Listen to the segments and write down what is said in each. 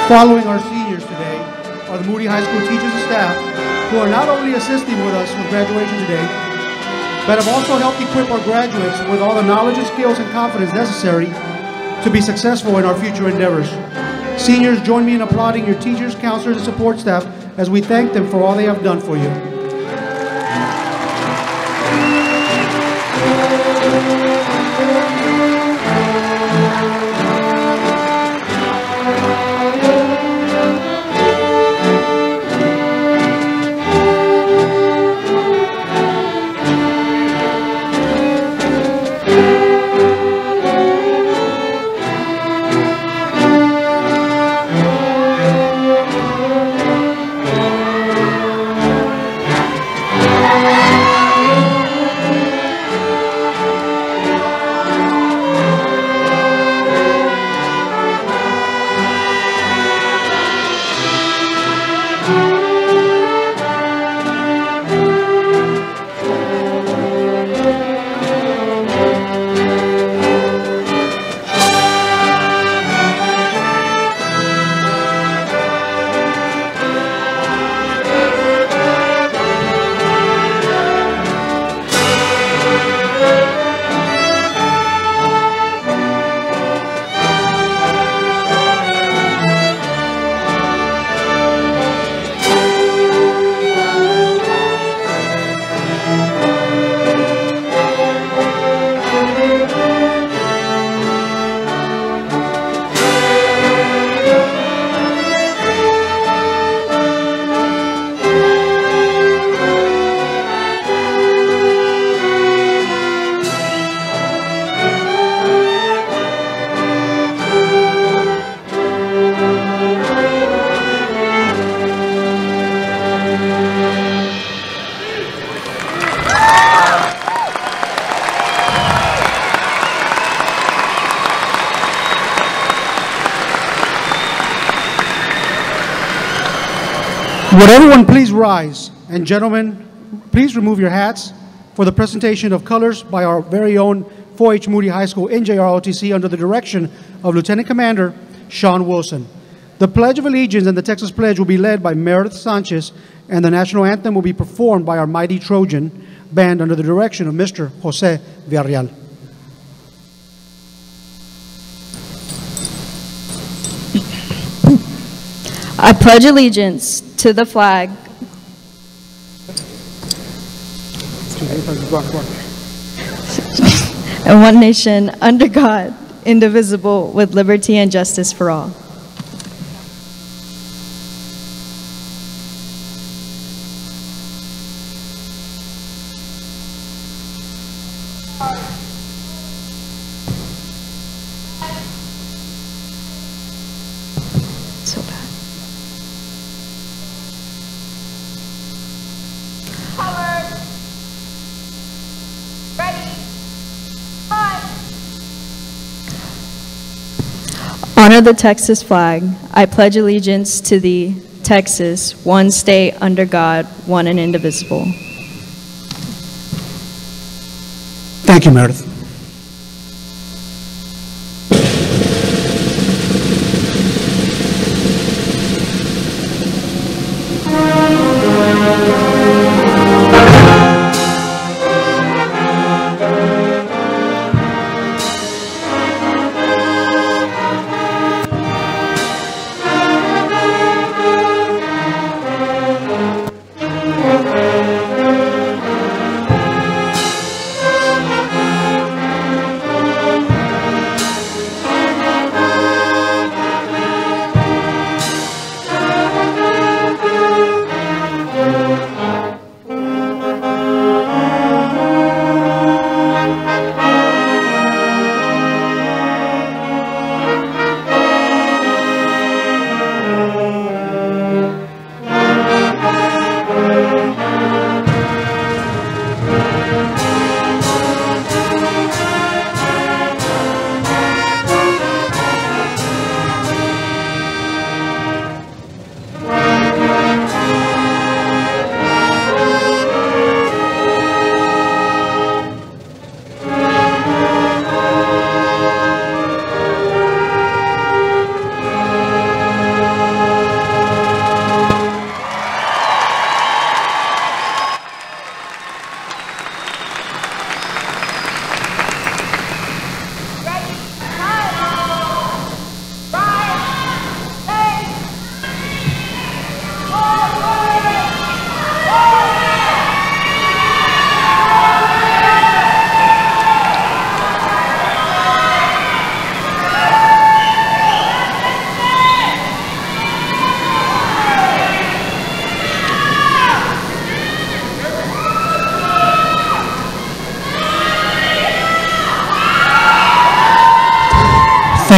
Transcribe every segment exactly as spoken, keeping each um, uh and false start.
Following our seniors today are the Moody High School teachers and staff who are not only assisting with us with graduation today, but have also helped equip our graduates with all the knowledge and skills and confidence necessary to be successful in our future endeavors. Seniors, join me in applauding your teachers, counselors, and support staff as we thank them for all they have done for you. Would everyone please rise? And gentlemen, please remove your hats for the presentation of colors by our very own Foy H Moody High School N J R O T C under the direction of Lieutenant Commander Sean Wilson. The Pledge of Allegiance and the Texas Pledge will be led by Meredith Sanchez, and the National Anthem will be performed by our mighty Trojan Band under the direction of Mister Jose Villarreal. I pledge allegiance to the flag and one nation under God, indivisible, with liberty and justice for all. So bad. Honor the Texas flag. I pledge allegiance to the Texas, one state under God, one and indivisible. Thank you, Meredith.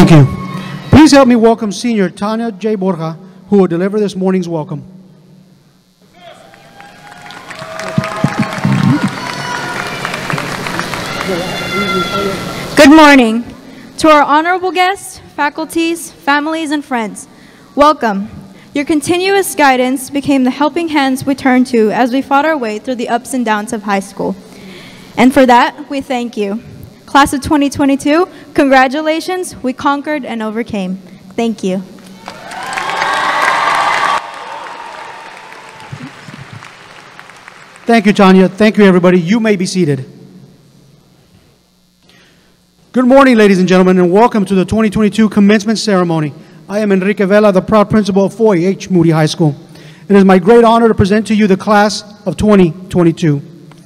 Thank you. Please help me welcome Senior Tanya J. Borja, who will deliver this morning's welcome. Good morning. To our honorable guests, faculties, families, and friends, welcome. Your continuous guidance became the helping hands we turned to as we fought our way through the ups and downs of high school. And for that, we thank you. Class of twenty twenty-two, congratulations, we conquered and overcame. Thank you. Thank you, Tanya. Thank you, everybody. You may be seated. Good morning, ladies and gentlemen, and welcome to the twenty twenty-two commencement ceremony. I am Enrique Vela, the proud principal of Foy H. Moody High School. It is my great honor to present to you the class of twenty twenty-two.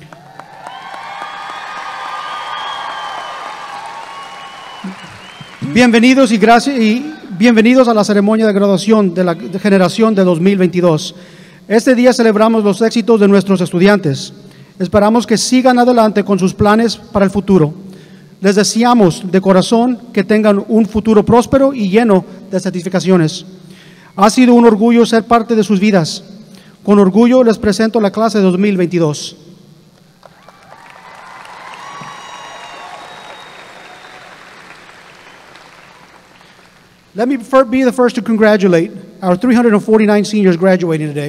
Bienvenidos y, gracias, y bienvenidos a la ceremonia de graduación de la generación de dos mil veintidós. Este día celebramos los éxitos de nuestros estudiantes. Esperamos que sigan adelante con sus planes para el futuro. Les deseamos de corazón que tengan un futuro próspero y lleno de satisfacciones. Ha sido un orgullo ser parte de sus vidas. Con orgullo les presento la clase de dos mil veintidós. Let me be the first to congratulate our three hundred forty-nine seniors graduating today.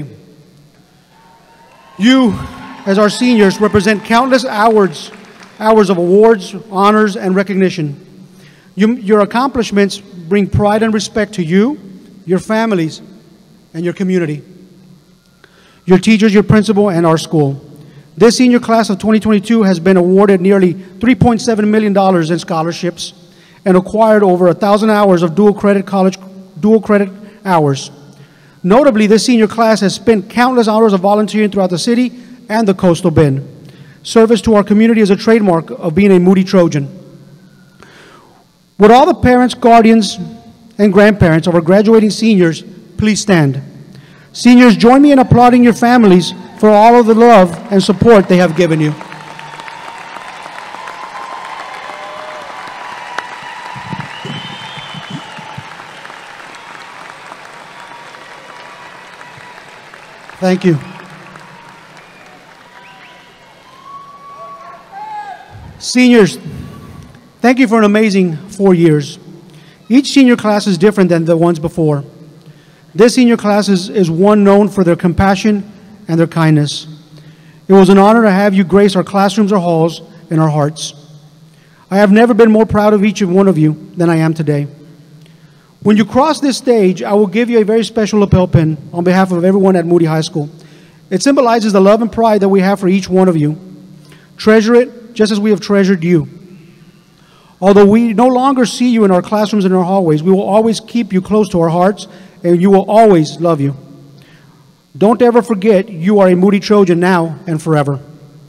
You, as our seniors, represent countless hours, hours of awards, honors, and recognition. You, your accomplishments bring pride and respect to you, your families, and your community, your teachers, your principal, and our school. This senior class of twenty twenty-two has been awarded nearly three point seven million dollars in scholarships and acquired over one thousand hours of dual credit college, dual credit hours. Notably, this senior class has spent countless hours of volunteering throughout the city and the coastal bend. Service to our community is a trademark of being a Moody Trojan. Would all the parents, guardians, and grandparents of our graduating seniors please stand? Seniors, join me in applauding your families for all of the love and support they have given you. Thank you. Seniors, thank you for an amazing four years. Each senior class is different than the ones before. This senior class is, is one known for their compassion and their kindness. It was an honor to have you grace our classrooms, our halls, and our hearts. I have never been more proud of each and one of you than I am today. When you cross this stage, I will give you a very special lapel pin on behalf of everyone at Moody High School. It symbolizes the love and pride that we have for each one of you. Treasure it just as we have treasured you. Although we no longer see you in our classrooms and our hallways, we will always keep you close to our hearts, and you will always love you. Don't ever forget you are a Moody Trojan now and forever.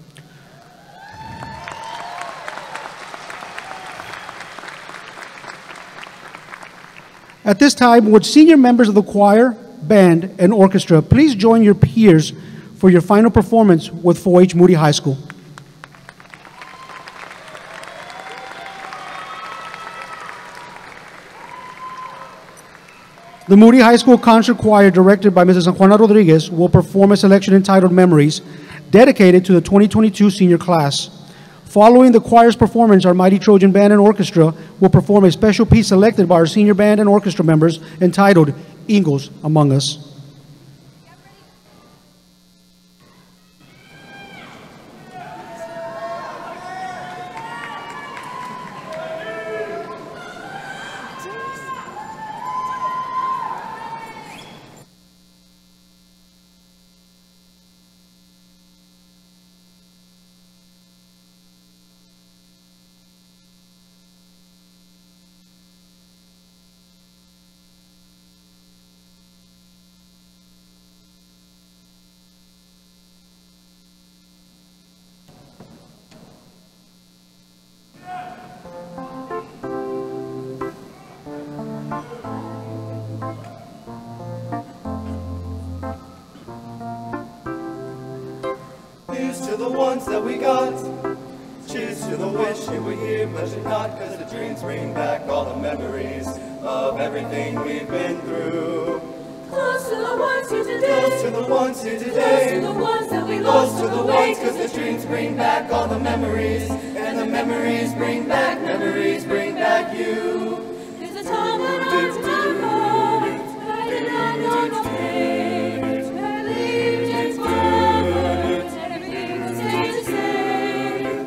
At this time, would senior members of the choir, band, and orchestra please join your peers for your final performance with Foy H Moody High School. The Moody High School Concert Choir, directed by Missus Juana Rodriguez, will perform a selection entitled Memories, dedicated to the twenty twenty-two senior class. Following the choir's performance, our Mighty Trojan Band and Orchestra will perform a special piece selected by our senior band and orchestra members entitled Eagles Among Us. Cheers to the wish you were here, but you're not, cause the dreams bring back all the memories of everything we've been through. Close to the ones here today. Close to the ones here today. Close to the ones that we lost Close to the ones, cause the dreams bring back all the memories. And the memories bring back, memories bring back you. There's a time that I remember, when I did not know no pain, when I lived in forever, and everything would stay the same.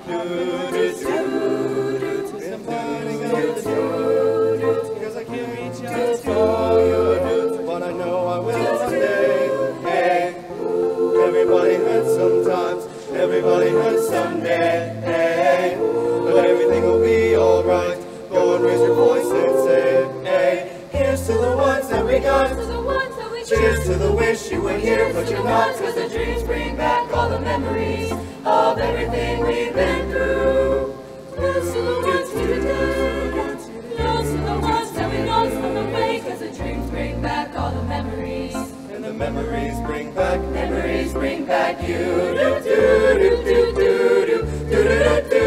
And I'm finding out the truth, cause I can't reach out for you. But I know I will one day. Hey, everybody hurts sometimes, everybody hurts someday. Hey, but everything will be alright. Go and raise your voice and say, hey, here's to the ones that we got. To the ones that we Cheers to the wish you were here, but you're not, cause the dreams bring back all the memories of everything we've been through. Close to the ones here today. Close to the ones that we lost on the way, cause the dreams bring back all the memories. And the memories bring back, memories bring back you. Do do do do do do do do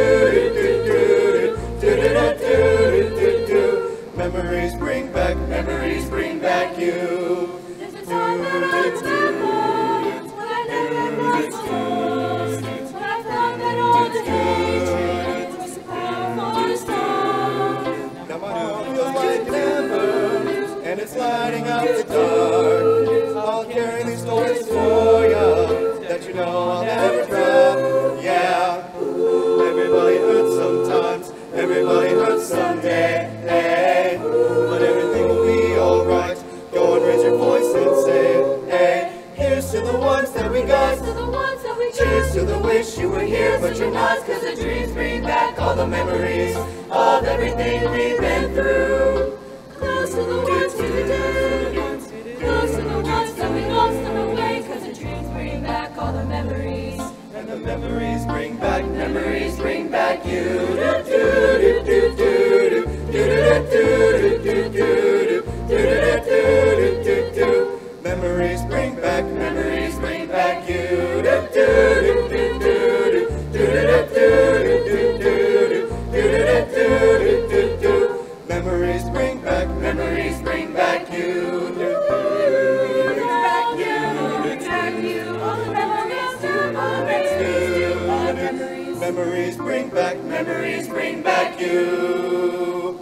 do do do do. Memories bring back, memories bring back you. There's a time that I remember, when I never lost my lost, when I found that all the hatred was so powerful and strong. Now my heart feels like an ember, and it's lighting up the dark. I'll carry these stories for you, that you know I'll never drop. Yeah, everybody hurts sometimes, everybody hurts someday. Hey, but everything will be alright. Go and raise your voice and say, hey, here's to the ones that we got. To the ones that we Cheers to the wish you were here, but you're not, cause the dreams bring back all the memories of everything we've been through. Close to the ones here today. Close to the ones that we lost on the way, cause the dreams bring back all the memories. And the memories bring back, memories bring back you. Do do do do do do do do do do do do. Memories bring back, memories bring back you. Do do do do do do do do. Memories bring back, memories bring back you. Memories bring back, memories bring back you.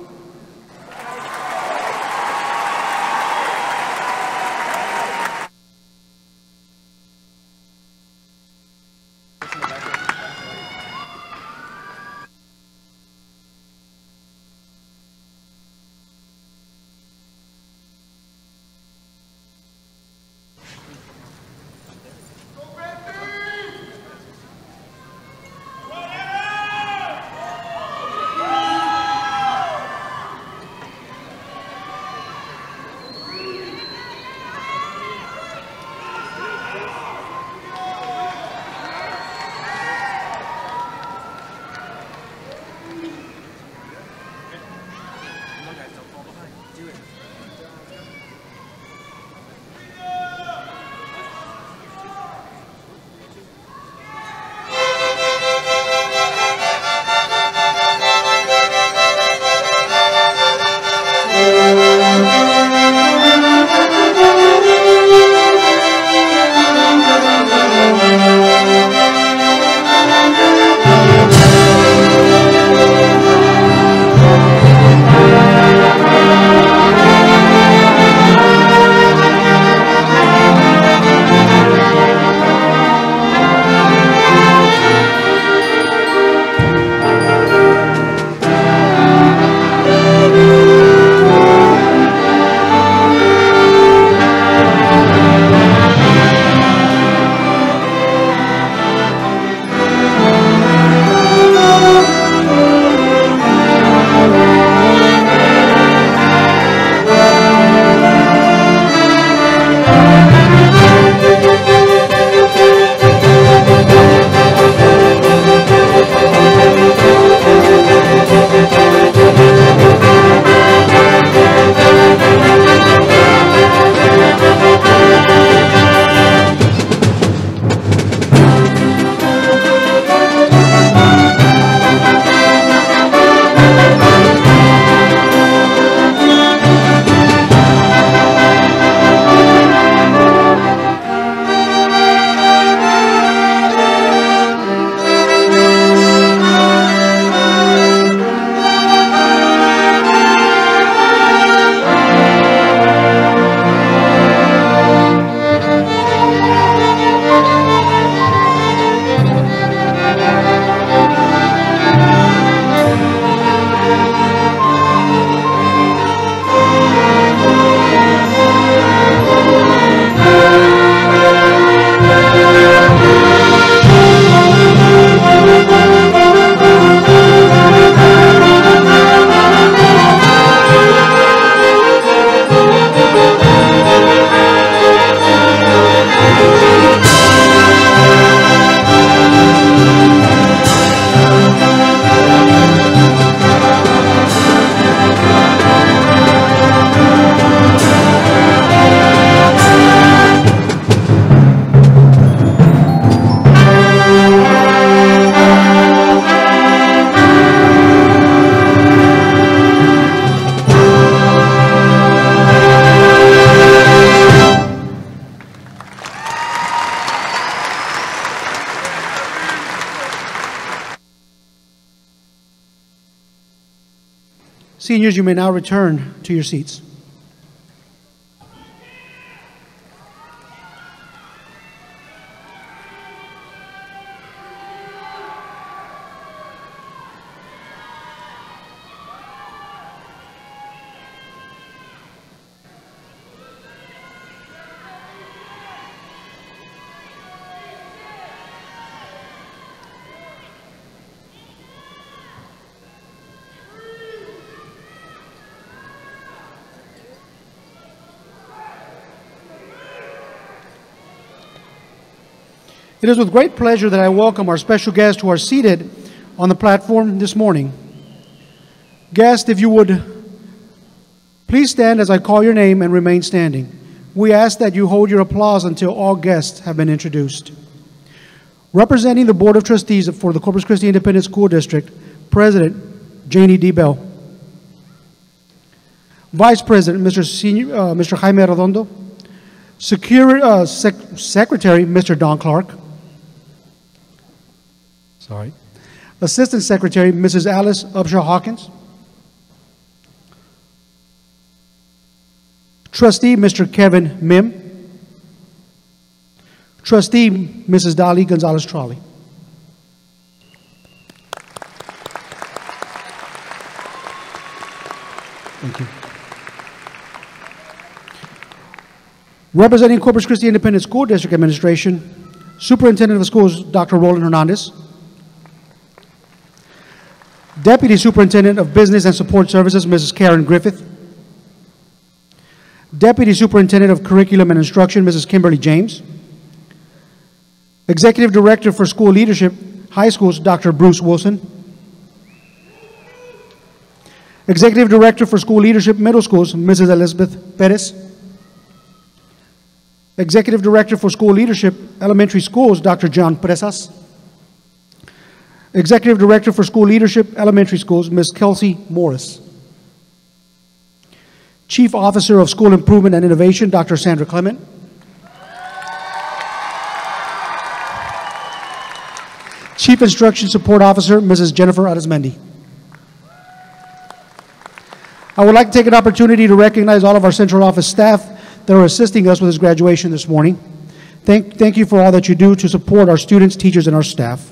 Seniors, you may now return to your seats. It is with great pleasure that I welcome our special guests who are seated on the platform this morning. Guests, if you would please stand as I call your name and remain standing. We ask that you hold your applause until all guests have been introduced. Representing the Board of Trustees for the Corpus Christi Independent School District, President Janie D. Bell. Vice President, Mister Senior, uh, Mister Jaime Redondo. Secure, uh, Sec Secretary, Mister Don Clark. Sorry. Assistant Secretary, Missus Alice Upshaw Hawkins. Trustee, Mister Kevin Mim. Trustee, Missus Dolly Gonzalez Trolley. Thank you. Representing Corpus Christi Independent School District Administration, Superintendent of Schools, Doctor Roland Hernandez. Deputy Superintendent of Business and Support Services, Missus Karen Griffith. Deputy Superintendent of Curriculum and Instruction, Missus Kimberly James. Executive Director for School Leadership, High Schools, Doctor Bruce Wilson. Executive Director for School Leadership, Middle Schools, Missus Elizabeth Perez. Executive Director for School Leadership, Elementary Schools, Doctor John Presas. Executive Director for School Leadership, Elementary Schools, Miz Kelsey Morris. Chief Officer of School Improvement and Innovation, Doctor Sandra Clement. Chief Instruction Support Officer, Missus Jennifer Arizmendi. I would like to take an opportunity to recognize all of our central office staff that are assisting us with this graduation this morning. Thank, thank you for all that you do to support our students, teachers, and our staff.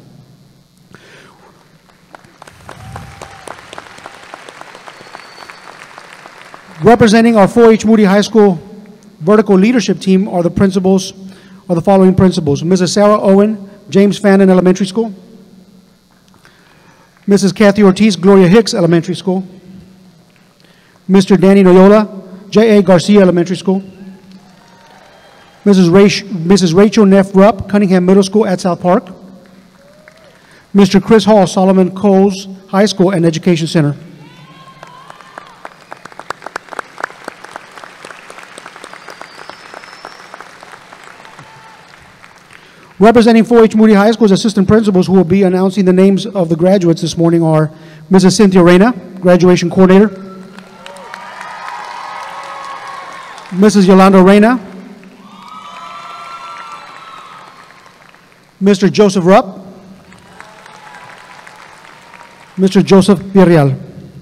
Representing our Foy H Moody High School vertical leadership team are the principals, are the following principals. Missus Sarah Owen, James Fannin Elementary School. Missus Kathy Ortiz, Gloria Hicks Elementary School. Mister Danny Noyola, J A Garcia Elementary School. Missus Rach Missus Rachel Neff Rupp, Cunningham Middle School at South Park. Mister Chris Hall, Solomon Coles High School and Education Center. Representing Foy H Moody High School's assistant principals who will be announcing the names of the graduates this morning are Missus Cynthia Reyna, graduation coordinator. Missus Yolanda Reyna. Mister Joseph Rupp. Mister Joseph Villarreal.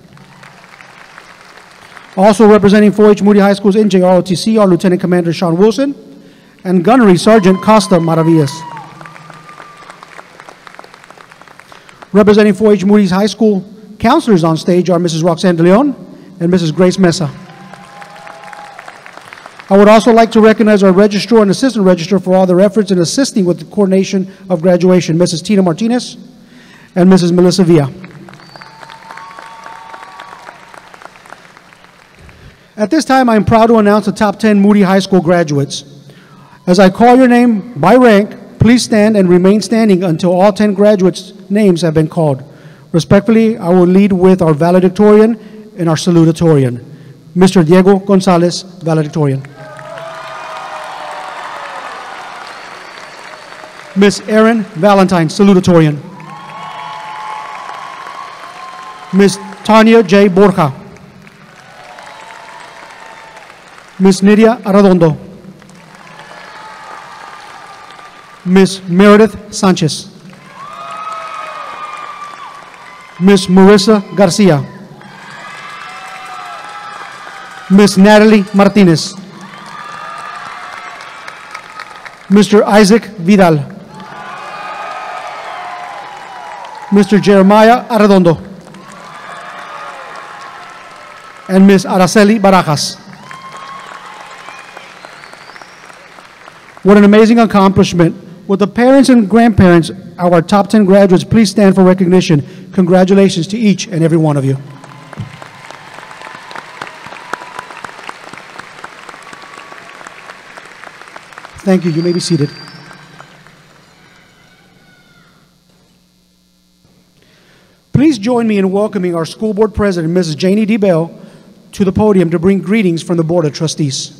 Also representing Foy H Moody High School's N J R O T C are Lieutenant Commander Sean Wilson and Gunnery Sergeant Costa Maravillas. Representing Foy H Moody's High School counselors on stage are Missus Roxanne De Leon and Missus Grace Mesa. I would also like to recognize our registrar and assistant registrar for all their efforts in assisting with the coordination of graduation, Missus Tina Martinez and Missus Melissa Villa. At this time, I am proud to announce the top ten Moody High School graduates. As I call your name by rank, please stand and remain standing until all ten graduates' names have been called. Respectfully, I will lead with our valedictorian and our salutatorian. Mister Diego Gonzalez, valedictorian. Miss Erin Valentine, salutatorian. Miss Tanya J. Borja. Miss Nidia Arredondo. Miss Meredith Sanchez. Miss Marissa Garcia. Miss Natalie Martinez. Mister Isaac Vidal. Mister Jeremiah Arredondo. And Miss Araceli Barajas. What an amazing accomplishment. With the parents and grandparents, our top ten graduates, please stand for recognition. Congratulations to each and every one of you. Thank you. You may be seated. Please join me in welcoming our school board president, Missus Janie D. Bell, to the podium to bring greetings from the Board of Trustees.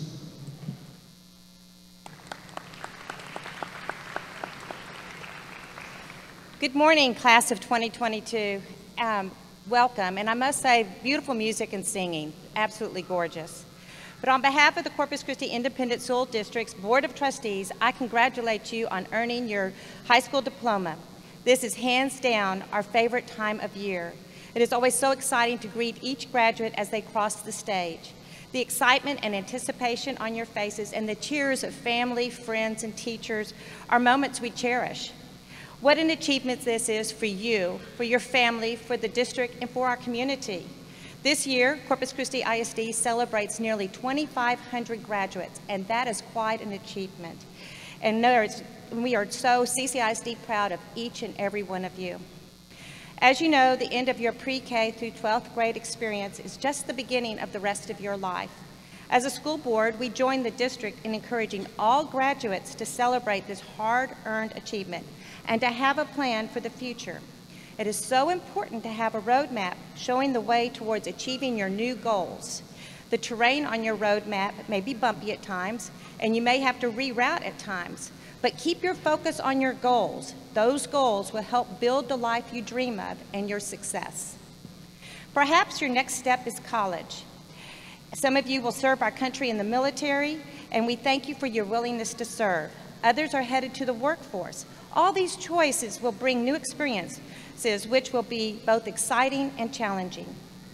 Good morning, class of twenty twenty-two. Um, welcome, and I must say, beautiful music and singing, absolutely gorgeous. But on behalf of the Corpus Christi Independent School District's Board of Trustees, I congratulate you on earning your high school diploma. This is hands down our favorite time of year. It is always so exciting to greet each graduate as they cross the stage. The excitement and anticipation on your faces and the cheers of family, friends, and teachers are moments we cherish. What an achievement this is for you, for your family, for the district, and for our community. This year, Corpus Christi I S D celebrates nearly twenty-five hundred graduates, and that is quite an achievement. And we are so C C I S D proud of each and every one of you. As you know, the end of your pre-K through twelfth grade experience is just the beginning of the rest of your life. As a school board, we join the district in encouraging all graduates to celebrate this hard-earned achievement and to have a plan for the future. It is so important to have a roadmap showing the way towards achieving your new goals. The terrain on your roadmap may be bumpy at times, and you may have to reroute at times, but keep your focus on your goals. Those goals will help build the life you dream of and your success. Perhaps your next step is college. Some of you will serve our country in the military, and we thank you for your willingness to serve. Others are headed to the workforce. All these choices will bring new experiences, which will be both exciting and challenging.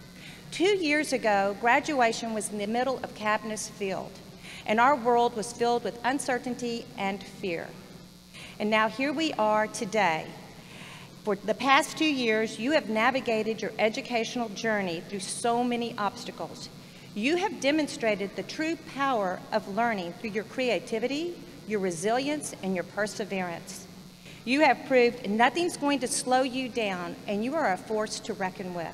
Two years ago, graduation was in the middle of Cabinet's Field, and our world was filled with uncertainty and fear. And now here we are today. For the past two years, you have navigated your educational journey through so many obstacles. You have demonstrated the true power of learning through your creativity, your resilience, and your perseverance. You have proved nothing's going to slow you down, and you are a force to reckon with.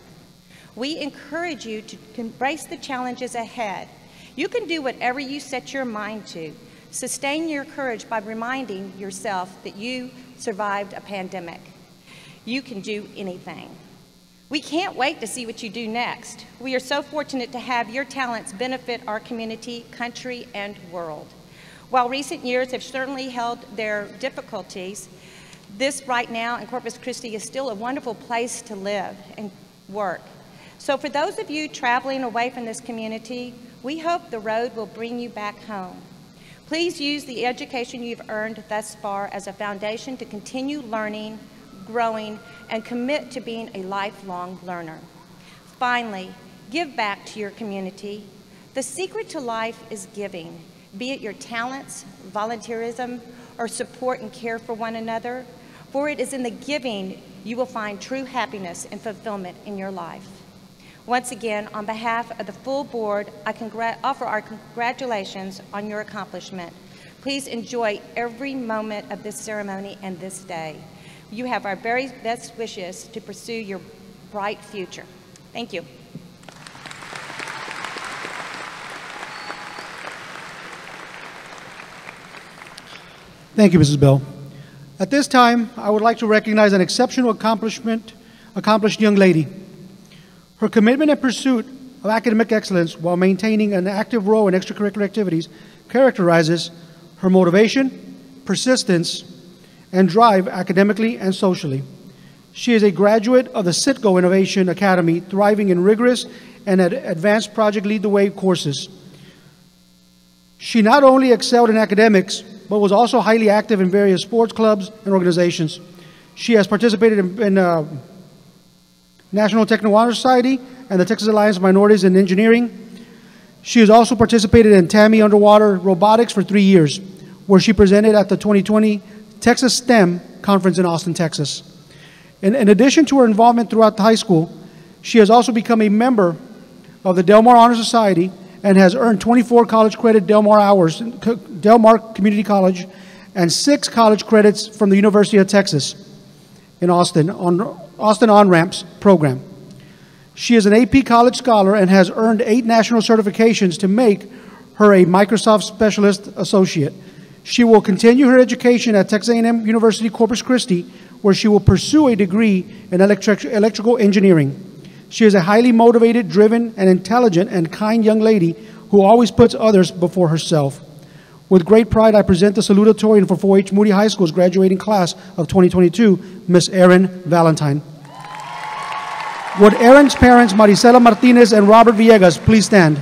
We encourage you to embrace the challenges ahead. You can do whatever you set your mind to. Sustain your courage by reminding yourself that you survived a pandemic. You can do anything. We can't wait to see what you do next. We are so fortunate to have your talents benefit our community, country, and world. While recent years have certainly held their difficulties, this right now in Corpus Christi is still a wonderful place to live and work. So for those of you traveling away from this community, we hope the road will bring you back home. Please use the education you've earned thus far as a foundation to continue learning, growing, and commit to being a lifelong learner. Finally, give back to your community. The secret to life is giving, be it your talents, volunteerism, or support and care for one another, for it is in the giving you will find true happiness and fulfillment in your life. Once again, on behalf of the full board, I congr- offer our congratulations on your accomplishment. Please enjoy every moment of this ceremony and this day. You have our very best wishes to pursue your bright future. Thank you. Thank you, Missus Bell. At this time, I would like to recognize an exceptional accomplishment, accomplished young lady. Her commitment and pursuit of academic excellence while maintaining an active role in extracurricular activities characterizes her motivation, persistence, and drive academically and socially. She is a graduate of the Citgo Innovation Academy, thriving in rigorous and ad- advanced Project Lead the Way courses. She not only excelled in academics, but was also highly active in various sports clubs and organizations. She has participated in, in uh, National Techno Honor Society and the Texas Alliance of Minorities in Engineering. She has also participated in Tammy Underwater Robotics for three years, where she presented at the twenty twenty Texas STEM Conference in Austin, Texas. In, in addition to her involvement throughout the high school, she has also become a member of the Del Mar Honor Society and has earned twenty-four college credit Del Mar hours, Del Mar Community College, and six college credits from the University of Texas in Austin, on Austin On-Ramps program. She is an A P College Scholar and has earned eight national certifications to make her a Microsoft Specialist Associate. She will continue her education at Texas A and M University Corpus Christi, where she will pursue a degree in electric, electrical engineering. She is a highly motivated, driven, and intelligent and kind young lady who always puts others before herself. With great pride, I present the salutatorian for Foy H Moody High School's graduating class of twenty twenty-two, Miss Erin Valentine. Would Erin's parents, Maricela Martinez and Robert Villegas, please stand?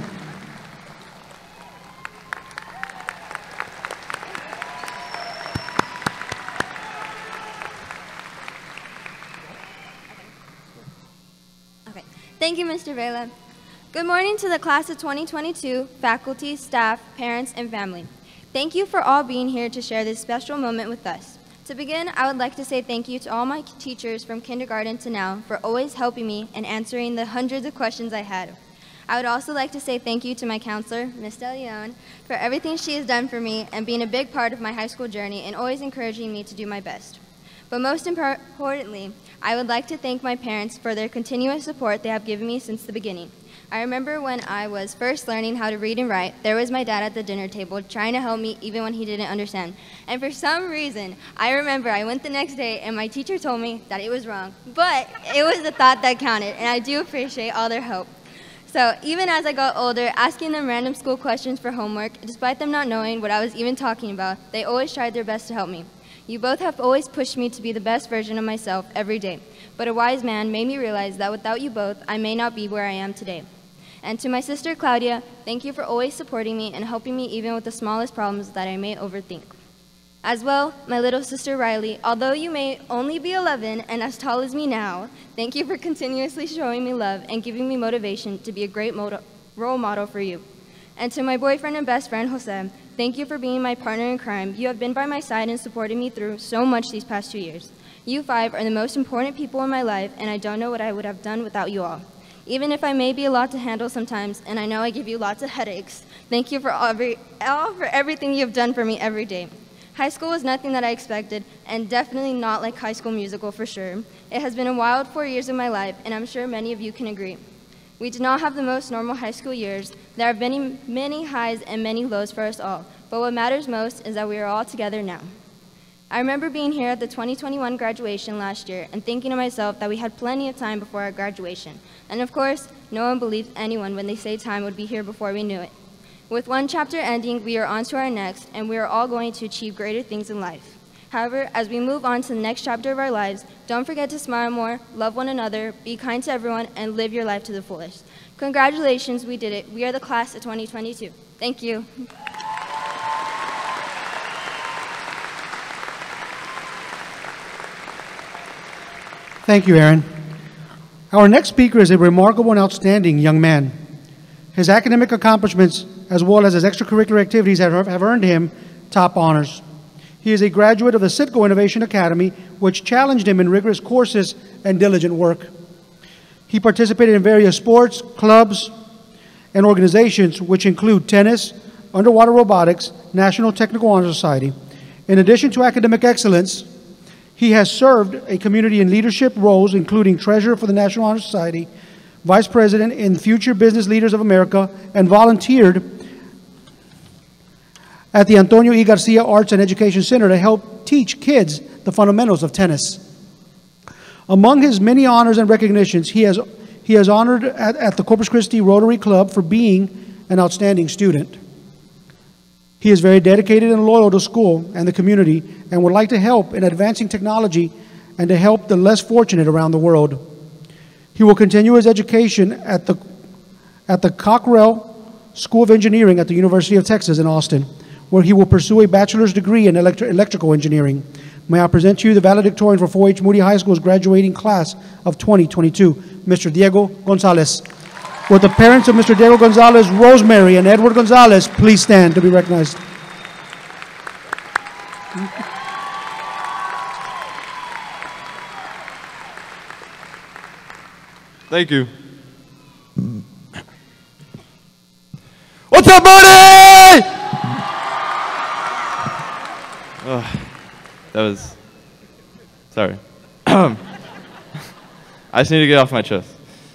Okay. Thank you, Mister Vela. Good morning to the class of twenty twenty-two, faculty, staff, parents, and family. Thank you for all being here to share this special moment with us. To begin, I would like to say thank you to all my teachers from kindergarten to now for always helping me and answering the hundreds of questions I had. I would also like to say thank you to my counselor, Miz De Leon, for everything she has done for me and being a big part of my high school journey and always encouraging me to do my best. But most importantly, I would like to thank my parents for their continuous support they have given me since the beginning. I remember when I was first learning how to read and write, there was my dad at the dinner table trying to help me even when he didn't understand. And for some reason, I remember I went the next day and my teacher told me that it was wrong. But it was the thought that counted, and I do appreciate all their help. So even as I got older, asking them random school questions for homework, despite them not knowing what I was even talking about, they always tried their best to help me. You both have always pushed me to be the best version of myself every day. But a wise man made me realize that without you both, I may not be where I am today. And to my sister Claudia, thank you for always supporting me and helping me even with the smallest problems that I may overthink. As well, my little sister Riley, although you may only be eleven and as tall as me now, thank you for continuously showing me love and giving me motivation to be a great role model for you. And to my boyfriend and best friend Jose, thank you for being my partner in crime. You have been by my side and supported me through so much these past two years. You five are the most important people in my life, and I don't know what I would have done without you all. Even if I may be a lot to handle sometimes, and I know I give you lots of headaches, thank you for, every, all, for everything you've done for me every day. High school was nothing that I expected, and definitely not like High School Musical for sure. It has been a wild four years of my life, and I'm sure many of you can agree. We did not have the most normal high school years. There have been many highs and many lows for us all, but what matters most is that we are all together now. I remember being here at the twenty twenty-one graduation last year and thinking to myself that we had plenty of time before our graduation. And of course, no one believed anyone when they say time would be here before we knew it. With one chapter ending, we are on to our next, and we are all going to achieve greater things in life. However, as we move on to the next chapter of our lives, don't forget to smile more, love one another, be kind to everyone, and live your life to the fullest. Congratulations, we did it. We are the class of twenty twenty-two. Thank you. Thank you, Aaron. Our next speaker is a remarkable and outstanding young man. His academic accomplishments, as well as his extracurricular activities, have, have earned him top honors. He is a graduate of the Citgo Innovation Academy, which challenged him in rigorous courses and diligent work. He participated in various sports, clubs, and organizations, which include tennis, underwater robotics, National Technical Honor Society. In addition to academic excellence, he has served a community in leadership roles, including Treasurer for the National Honor Society, Vice President in Future Business Leaders of America, and volunteered at the Antonio E. Garcia Arts and Education Center to help teach kids the fundamentals of tennis. Among his many honors and recognitions, he has, he has honored at, at the Corpus Christi Rotary Club for being an outstanding student. He is very dedicated and loyal to school and the community and would like to help in advancing technology and to help the less fortunate around the world. He will continue his education at the, at the Cockrell School of Engineering at the University of Texas in Austin, where he will pursue a bachelor's degree in electri electrical engineering. May I present to you the valedictorian for Foy H Moody High School's graduating class of twenty twenty-two, Mister Diego Gonzalez. Would the parents of Mister Diego Gonzalez, Rosemary, and Edward Gonzalez please stand to be recognized? Thank you. What's up, Moody? Oh, that was, sorry. I just need to get off my chest.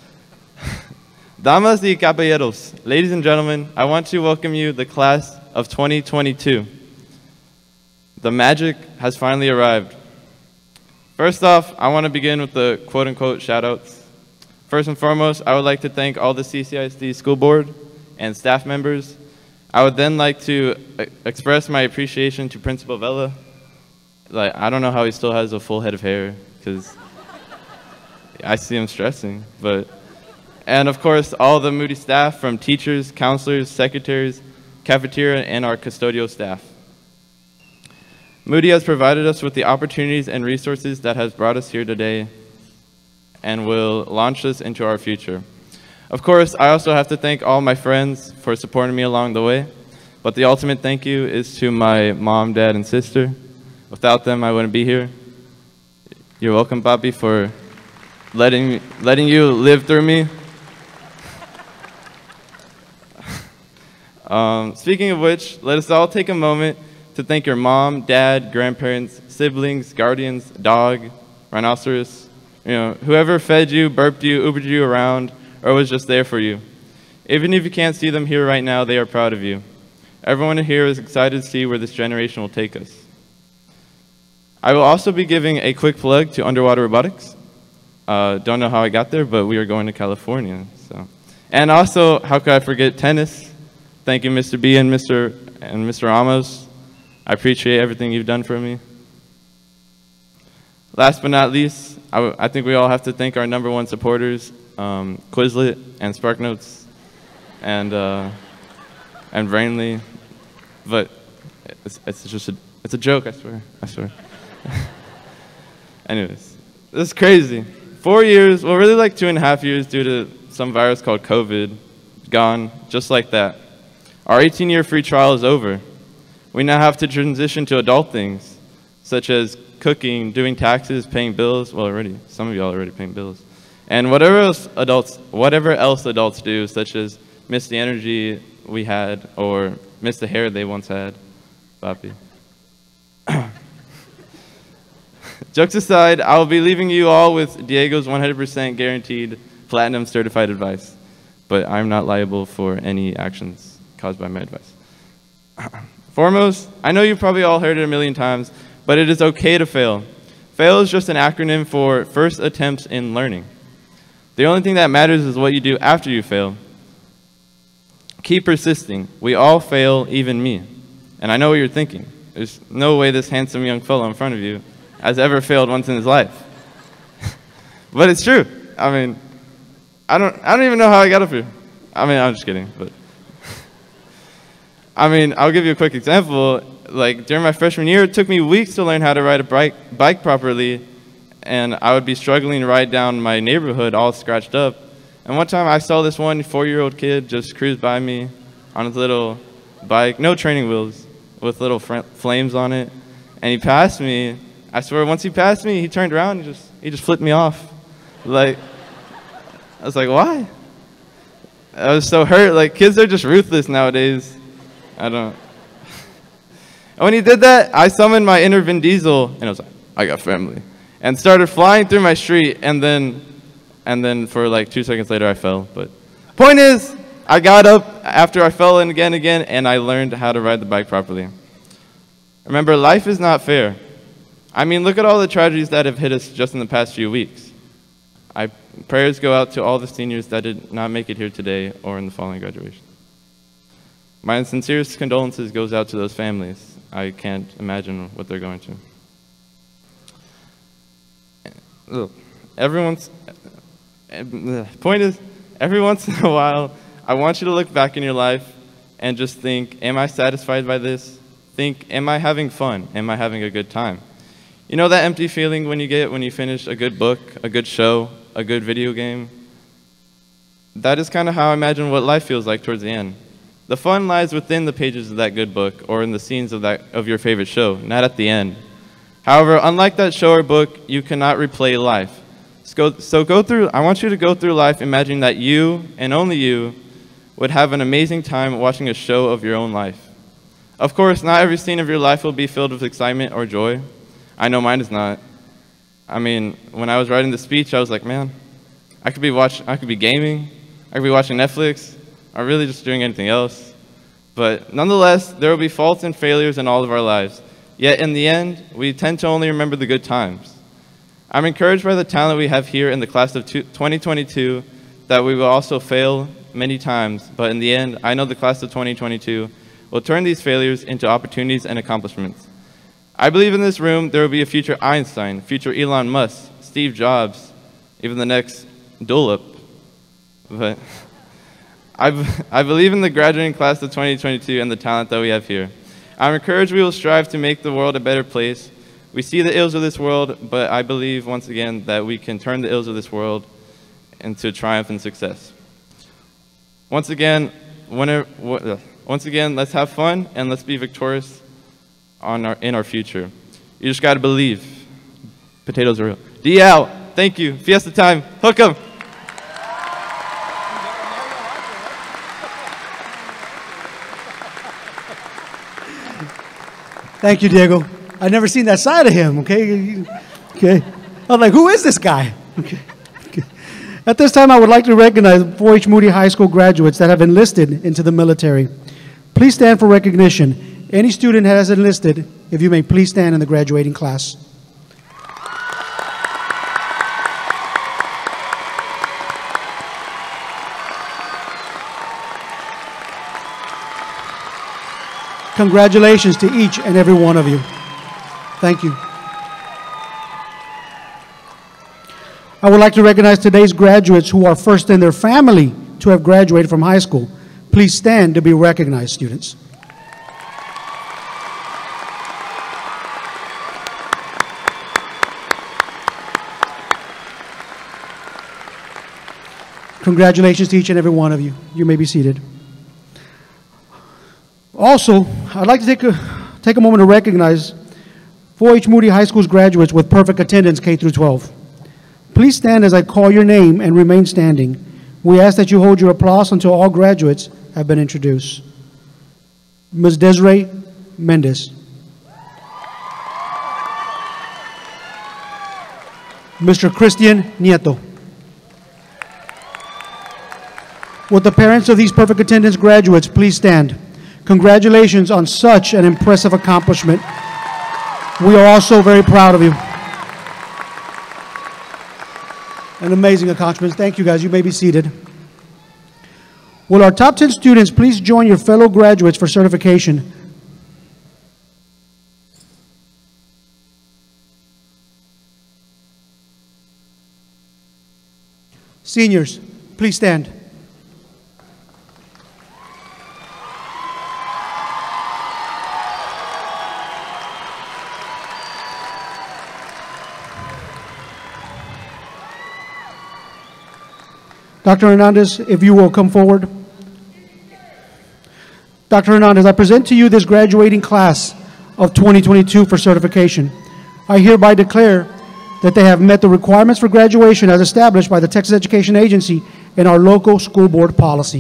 Damas y caballeros, ladies and gentlemen, I want to welcome you, the class of twenty twenty-two. The magic has finally arrived. First off, I want to begin with the quote-unquote shout-outs. First and foremost, I would like to thank all the C C I S D school board and staff members. I would then like to express my appreciation to Principal Vela. Like, I don't know how he still has a full head of hair, because I see him stressing, but... And of course, all the Moody staff, from teachers, counselors, secretaries, cafeteria, and our custodial staff. Moody has provided us with the opportunities and resources that has brought us here today and will launch us into our future. Of course, I also have to thank all my friends for supporting me along the way, but the ultimate thank you is to my mom, dad, and sister. Without them, I wouldn't be here. You're welcome, Papi, for letting, letting you live through me. Um, speaking of which, let us all take a moment to thank your mom, dad, grandparents, siblings, guardians, dog, rhinoceros, you know, whoever fed you, burped you, Ubered you around, or was just there for you. Even if you can't see them here right now, they are proud of you. Everyone here is excited to see where this generation will take us. I will also be giving a quick plug to underwater robotics. Uh, don't know how I got there, but we are going to California. So, and also, how could I forget tennis? Thank you, Mister B and Mister and Mister Ramos. I appreciate everything you've done for me. Last but not least, I, w I think we all have to thank our number one supporters, um, Quizlet and SparkNotes, and uh, and Brainly. But it's, it's just a it's a joke, I swear, I swear. Anyways, this is crazy. Four years, well, really like two and a half years, due to some virus called COVID, gone just like that. Our eighteen-year free trial is over. We now have to transition to adult things, such as cooking, doing taxes, paying bills. Well, already, some of y'all are already paying bills. And whatever else adults, whatever else adults do, such as miss the energy we had, or miss the hair they once had. Papi. Jokes aside, I will be leaving you all with Diego's one hundred percent guaranteed platinum certified advice, but I'm not liable for any actions caused by my advice. Foremost, I know you've probably all heard it a million times, but it is okay to fail. Fail is just an acronym for first attempts in learning. The only thing that matters is what you do after you fail. Keep persisting. We all fail, even me. And I know what you're thinking. There's no way this handsome young fellow in front of you has ever failed once in his life. But it's true. I mean, I don't, I don't even know how I got up here. I mean, I'm just kidding, but. I mean, I'll give you a quick example. Like, during my freshman year, it took me weeks to learn how to ride a bike, bike properly, and I would be struggling to ride down my neighborhood all scratched up. And one time I saw this one four-year-old kid just cruise by me on his little bike, no training wheels, with little flames on it, and he passed me. I swear, once he passed me, he turned around and just, he just flipped me off. Like, I was like, why? I was so hurt. Like, kids are just ruthless nowadays. I don't. And when he did that, I summoned my inner Vin Diesel, and I was like, I got family, and started flying through my street, and then, and then for like two seconds later, I fell. But point is, I got up after I fell and again and again, and I learned how to ride the bike properly. Remember, life is not fair. I mean, look at all the tragedies that have hit us just in the past few weeks. I, prayers go out to all the seniors that did not make it here today or in the following graduation. My sincerest condolences goes out to those families. I can't imagine what they're going to. Everyone's, the point is, every once in a while, I want you to look back in your life and just think, am I satisfied by this? Think, am I having fun? Am I having a good time? You know that empty feeling when you get when you finish a good book, a good show, a good video game? That is kind of how I imagine what life feels like towards the end. The fun lies within the pages of that good book or in the scenes of, that, of your favorite show, not at the end. However, unlike that show or book, you cannot replay life. So go, so go through, I want you to go through life imagining that you, and only you, would have an amazing time watching a show of your own life. Of course, not every scene of your life will be filled with excitement or joy. I know mine is not. I mean, when I was writing the speech, I was like, man, I could be watching, I could be gaming, I could be watching Netflix, or really just doing anything else. But nonetheless, there will be faults and failures in all of our lives. Yet in the end, we tend to only remember the good times. I'm encouraged by the talent we have here in the class of twenty twenty-two that we will also fail many times, but in the end, I know the class of twenty twenty-two will turn these failures into opportunities and accomplishments. I believe in this room there will be a future Einstein, future Elon Musk, Steve Jobs, even the next Dulip. But I, I believe in the graduating class of twenty twenty-two and the talent that we have here. I'm encouraged we will strive to make the world a better place. We see the ills of this world, but I believe once again that we can turn the ills of this world into triumph and success. Once again, whenever, once again, let's have fun and let's be victorious on our, in our future. You just got to believe. Potatoes are real. D L, thank you. Fiesta time. Hook 'em. Thank you, Diego. I've never seen that side of him, okay? Okay. I was like, who is this guy? Okay. Okay. At this time, I would like to recognize Foy H Moody High School graduates that have enlisted into the military. Please stand for recognition. Any student that has enlisted, if you may please stand in the graduating class. Congratulations to each and every one of you. Thank you. I would like to recognize today's graduates who are first in their family to have graduated from high school. Please stand to be recognized, students. Congratulations to each and every one of you. You may be seated. Also, I'd like to take a, take a moment to recognize Foy H Moody High School's graduates with perfect attendance K through twelve. Please stand as I call your name and remain standing. We ask that you hold your applause until all graduates have been introduced. Miz Desiree Mendez. Mister Christian Nieto. Would the parents of these perfect attendance graduates please stand? Congratulations on such an impressive accomplishment. We are also very proud of you. An amazing accomplishment. Thank you, guys. You may be seated. Will our top ten students please join your fellow graduates for certification? Seniors, please stand. Doctor Hernandez, if you will come forward. Doctor Hernandez, I present to you this graduating class of twenty twenty-two for certification. I hereby declare that they have met the requirements for graduation as established by the Texas Education Agency and our local school board policy.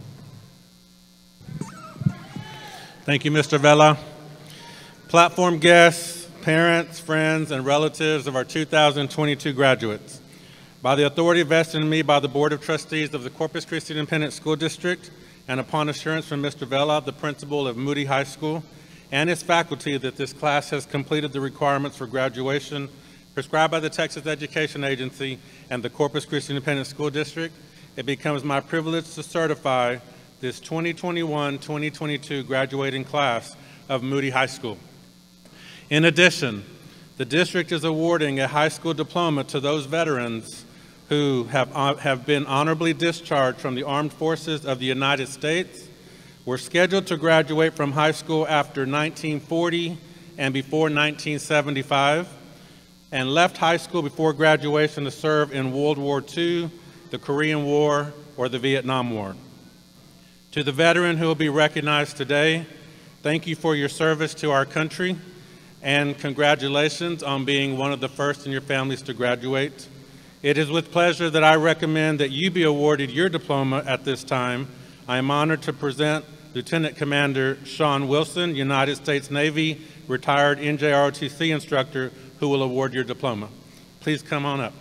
Thank you, Mister Vela. Platform guests, parents, friends, and relatives of our two thousand twenty-two graduates. By the authority vested in me by the Board of Trustees of the Corpus Christi Independent School District, and upon assurance from Mister Vela, the principal of Moody High School, and his faculty that this class has completed the requirements for graduation prescribed by the Texas Education Agency and the Corpus Christi Independent School District, it becomes my privilege to certify this twenty twenty-one twenty twenty-two graduating class of Moody High School. In addition, the district is awarding a high school diploma to those veterans who have, uh, have been honorably discharged from the Armed Forces of the United States, were scheduled to graduate from high school after nineteen forty and before nineteen seventy-five, and left high school before graduation to serve in World War Two, the Korean War, or the Vietnam War. To the veteran who will be recognized today, thank you for your service to our country, and congratulations on being one of the first in your families to graduate. It is with pleasure that I recommend that you be awarded your diploma at this time. I am honored to present Lieutenant Commander Sean Wilson, United States Navy, retired N J R O T C instructor, who will award your diploma. Please come on up.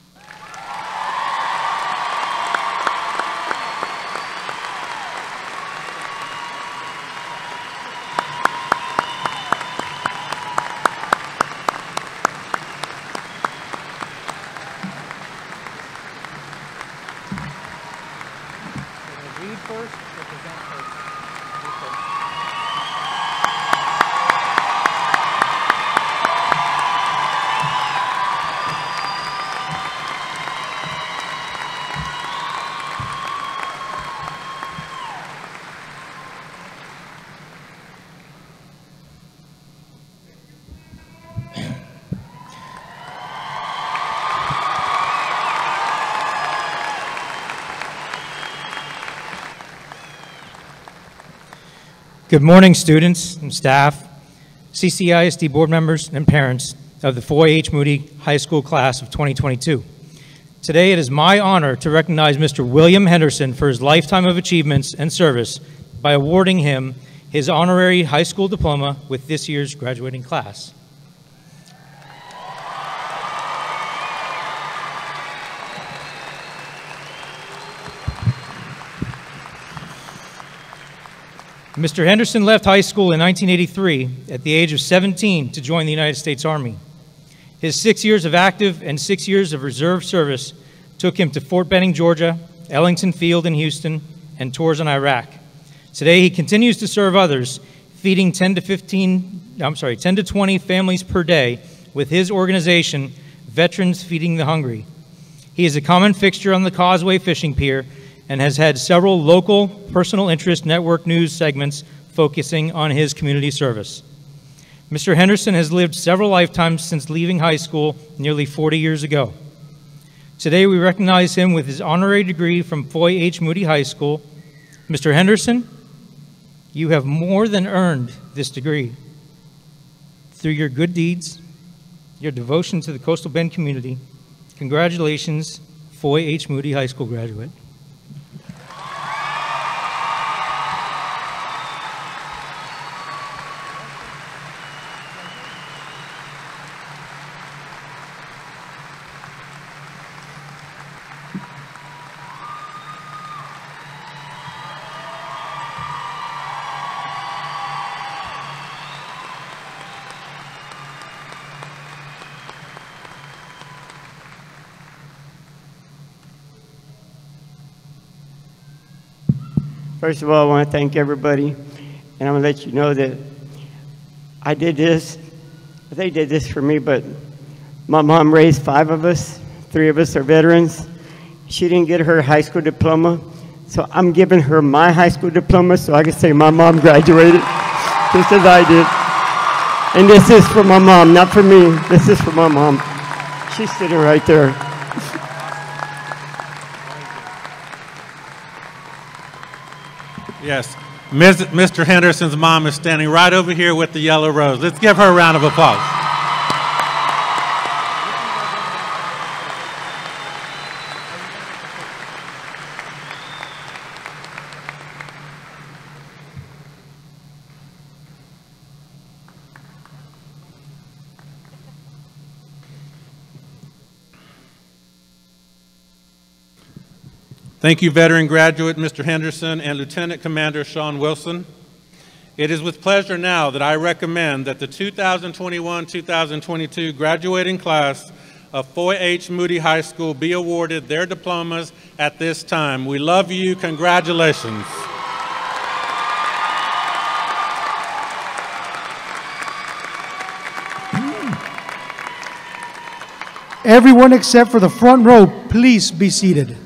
Good morning, students and staff, C C I S D board members, and parents of the Foy H. Moody High School class of twenty twenty-two. Today, it is my honor to recognize Mister William Henderson for his lifetime of achievements and service by awarding him his honorary high school diploma with this year's graduating class. Mister Henderson left high school in nineteen eighty-three at the age of seventeen to join the United States Army. His six years of active and six years of reserve service took him to Fort Benning, Georgia, Ellington Field in Houston, and tours in Iraq. Today, he continues to serve others, feeding ten to fifteen, I'm sorry, ten to twenty families per day with his organization, Veterans Feeding the Hungry. He is a common fixture on the Causeway Fishing Pier and has had several local personal interest network news segments focusing on his community service. Mister Henderson has lived several lifetimes since leaving high school nearly forty years ago. Today we recognize him with his honorary degree from Foy H. Moody High School. Mister Henderson, you have more than earned this degree through your good deeds, your devotion to the Coastal Bend community. Congratulations, Foy H. Moody High School graduate. First of all, I want to thank everybody, and I'm going to let you know that I did this, they did this for me, but my mom raised five of us, three of us are veterans. She didn't get her high school diploma, so I'm giving her my high school diploma so I can say my mom graduated, just as I did. And this is for my mom, not for me. This is for my mom. She's sitting right there. Yes, Mister Henderson's mom is standing right over here with the yellow rose. Let's give her a round of applause. Thank you, veteran graduate Mister Henderson and Lieutenant Commander Sean Wilson. It is with pleasure now that I recommend that the two thousand twenty-one two thousand twenty-two graduating class of Foy H. Moody High School be awarded their diplomas at this time. We love you. Congratulations. Everyone except for the front row, please be seated.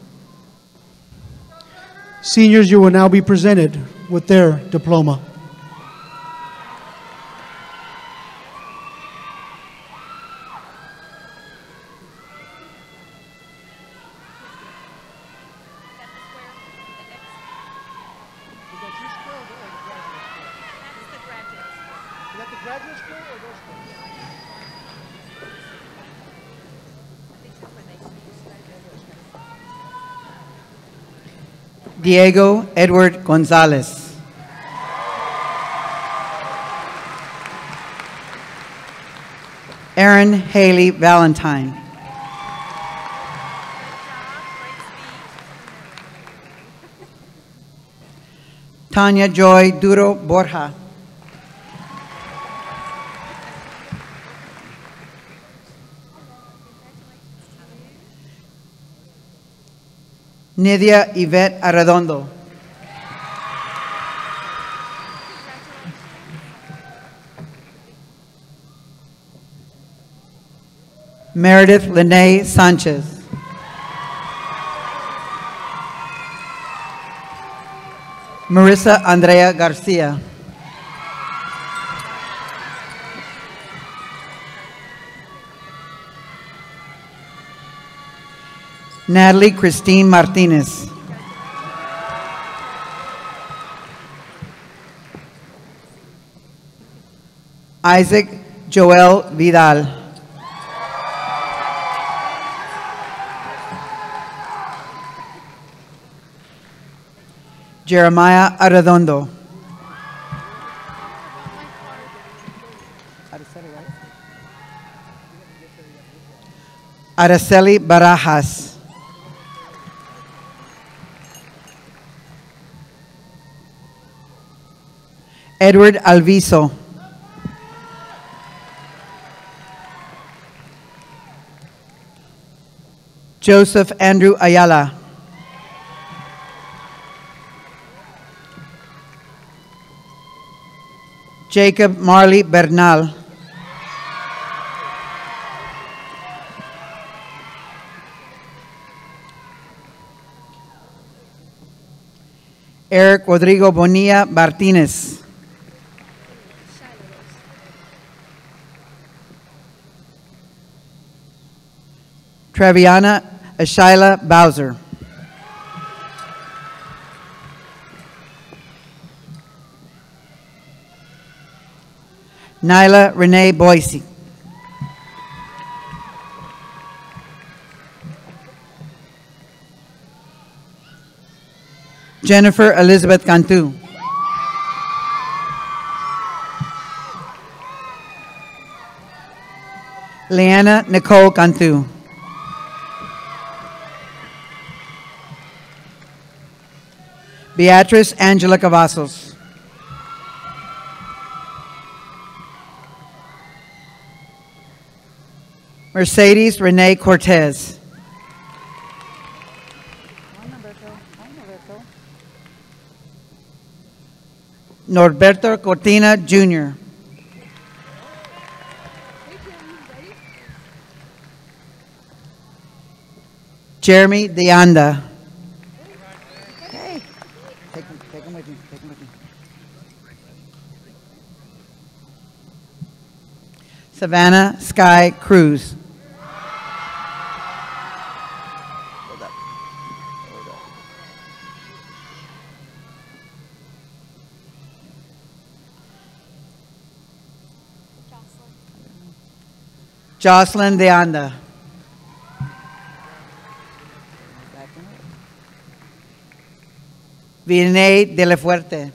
Seniors, you will now be presented with their diploma. that the graduate school or those schools? Diego Edward Gonzalez. Erin Haley Valentine. Tanya Joy Duro Borja. Nidia Yvette Arredondo. Meredith Lene Sanchez. Marissa Andrea Garcia. Natalie Christine Martinez. Isaac Joel Vidal. Jeremiah Arredondo. Araceli Barajas. Edward Alviso. Joseph Andrew Ayala. Jacob Marley Bernal. Eric Rodrigo Bonilla Martinez. Traviana Ashaila Bowser. Nyla Renee Boise. Jennifer Elizabeth Cantu. Leanna Nicole Cantu. Beatrice Angela Cavazos. Mercedes Renee Cortez. Norberto Cortina Junior Jeremy Deanda. Hey, take him, take him with me, take him with me. Savannah Sky Cruz. Hold up. Hold up. Jocelyn Deanda. Vinay De La Fuerte.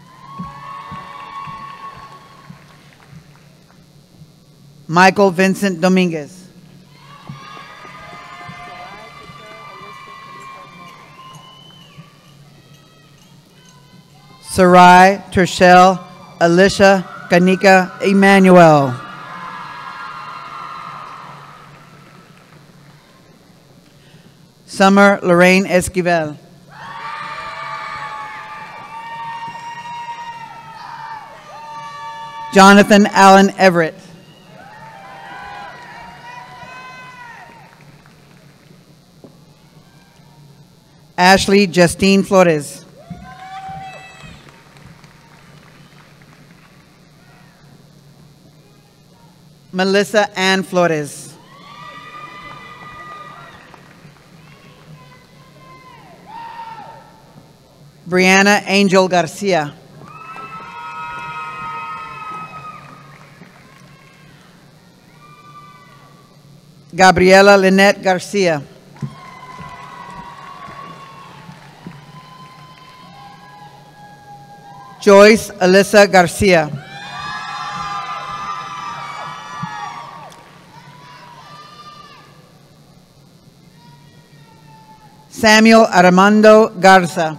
Michael Vincent Dominguez. Sarai Tershel Alicia Kanika Emmanuel. Summer Lorraine Esquivel. Jonathan Allen Everett. Ashley Justine Flores. Melissa Ann Flores. Brianna Angel Garcia. Gabriela Lynette Garcia. Joyce Alyssa Garcia. Samuel Armando Garza.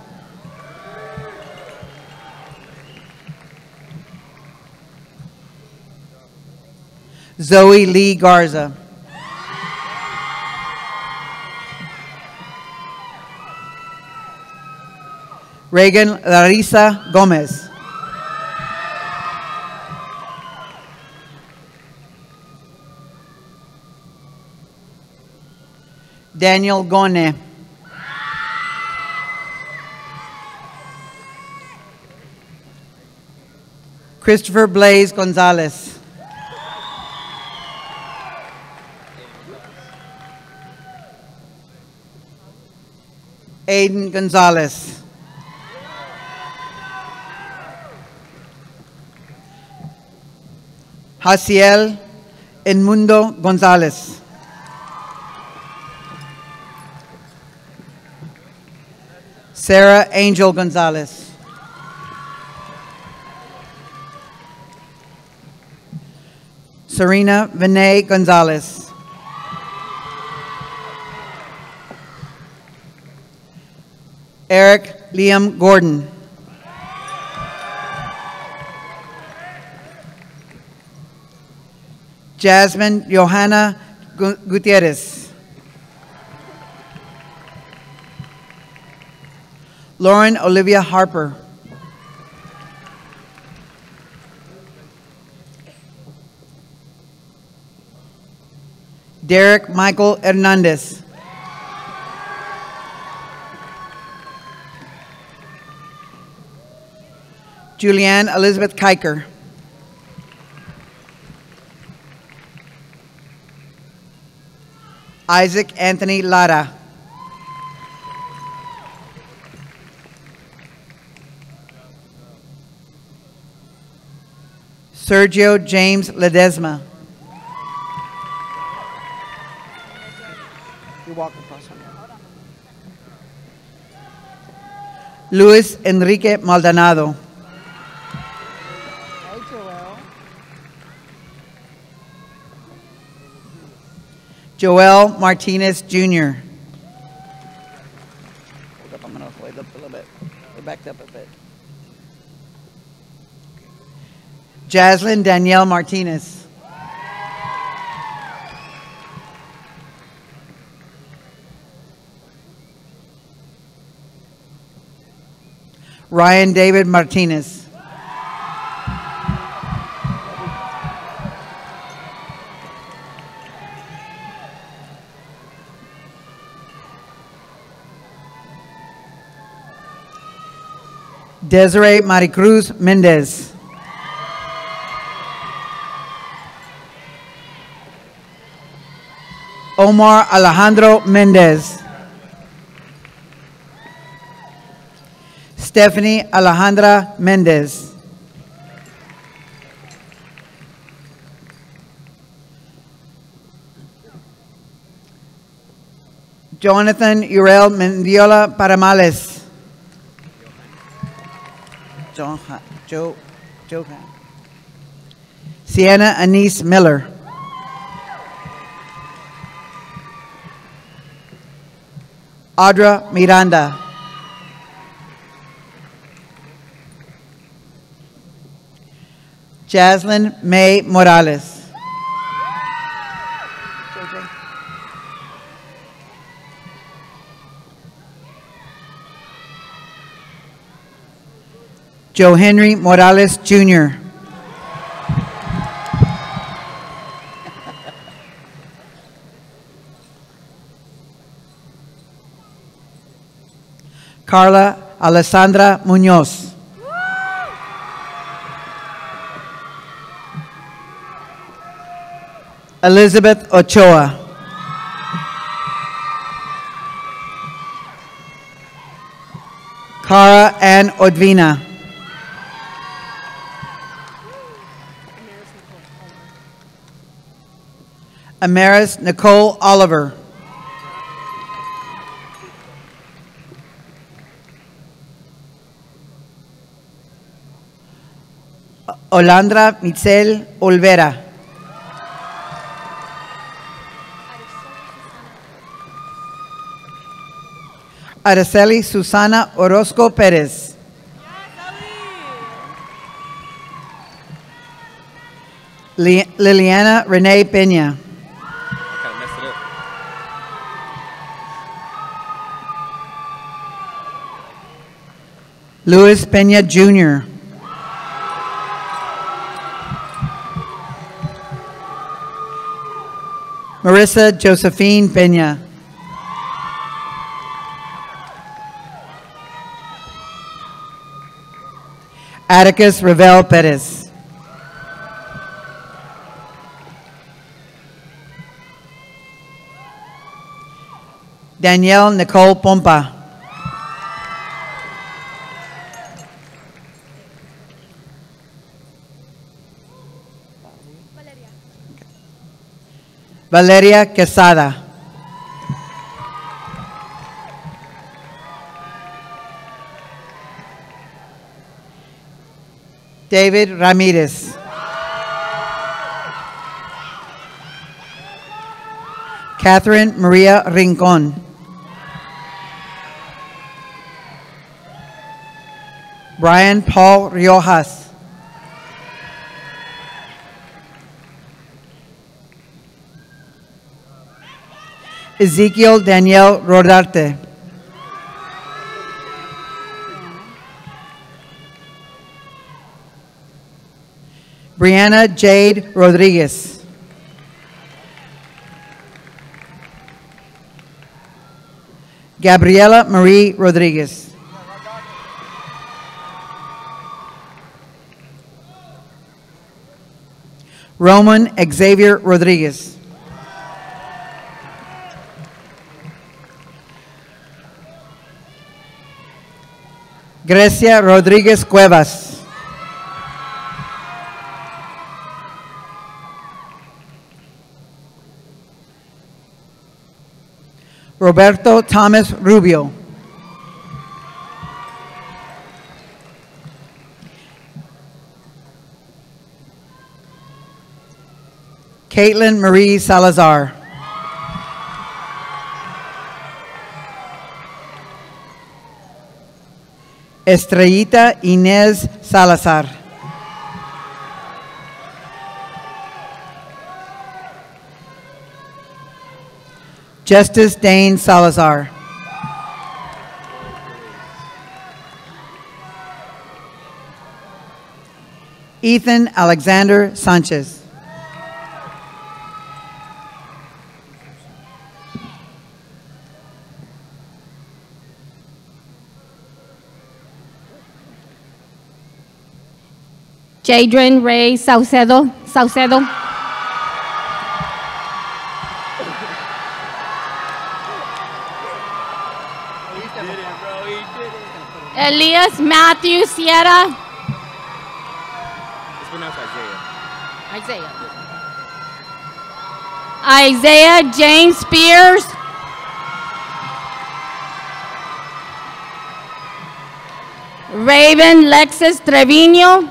Zoe Lee Garza. Reagan Larissa Gomez. Daniel Gone. Christopher Blaze Gonzalez. Aiden Gonzalez. Jaciel Enmundo Gonzalez. Sarah Angel Gonzalez. Serena Vinay Gonzalez. Eric Liam Gordon. Jasmine Johanna Gu- Gutierrez. Lauren Olivia Harper. Derek Michael Hernandez. Julianne Elizabeth Kiker. Isaac Anthony Lara. Sergio James Ledesma. You walk across from me. Luis Enrique Maldonado. Hey, Joel. Joel Martinez Junior Hold up, I'm going to wait up a little bit. We're backed up a bit. Jaslyn Danielle Martinez. Ryan David Martinez. Desiree Maricruz Mendez. Omar Alejandro Mendez. Stephanie Alejandra Mendez. Jonathan Uriel Mendiola Paramales. John, Joe, Joe. Sienna Anise Miller. Audra Miranda. Jaslyn May Morales. Joe Henry Morales Junior Carla Alessandra Munoz. Elizabeth Ochoa. Cara Ann Odvina. Amaris Nicole Oliver. Olandra Mitzel Olvera. Araceli Susana Orozco Perez. Li- Liliana Renee Peña. Luis Peña Junior Marissa Josephine Peña. Atticus Ravel Perez. Danielle Nicole Pompa. Valeria Quesada. David Ramirez. Catherine Maria Rincon. Brian Paul Riojas. Ezekiel Daniel Rodarte. Brianna Jade Rodriguez. Gabriela Marie Rodriguez. Roman Xavier Rodriguez. Grecia Rodriguez Cuevas. Roberto Thomas Rubio. Caitlin Marie Salazar. Estrellita Inés Salazar. Justice Dane Salazar. Ethan Alexander Sanchez. Jadrin Ray Saucedo. Saucedo. Elias Matthew Sierra. It's pronounced Isaiah. Isaiah. Isaiah James Spears. Raven Lexus Trevino.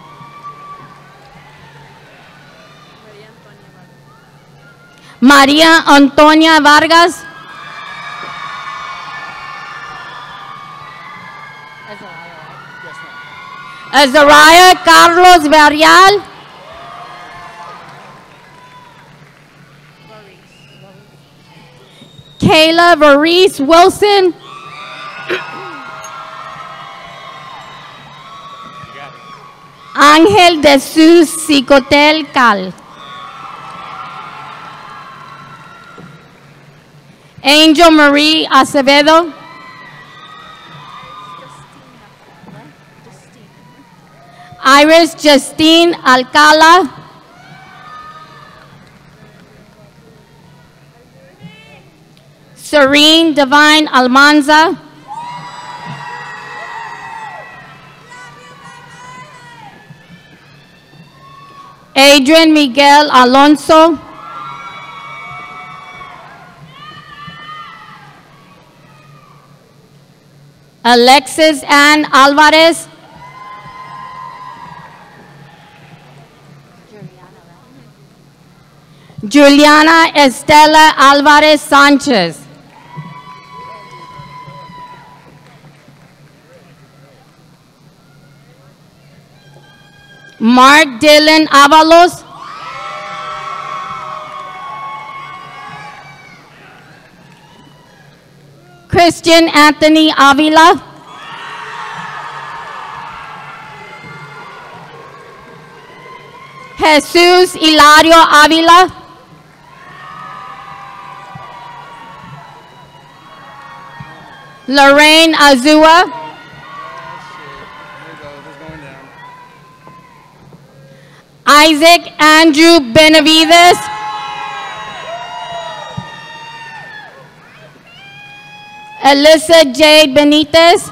María Antonia Vargas. Azariah Carlos Varial. Kayla Varice Wilson. Ángel de Sus Cicotel Cal. Angel Marie Acevedo. Iris Justine Alcala. Serene Divine Almanza. Adrian Miguel Alonso. Alexis Ann Alvarez. Juliana Estela Alvarez Sanchez. Mark Dylan Avalos. Christian Anthony Avila. Jesus Hilario Avila. Lorraine Azua. Isaac Andrew Benavides. Alyssa J. Benitez.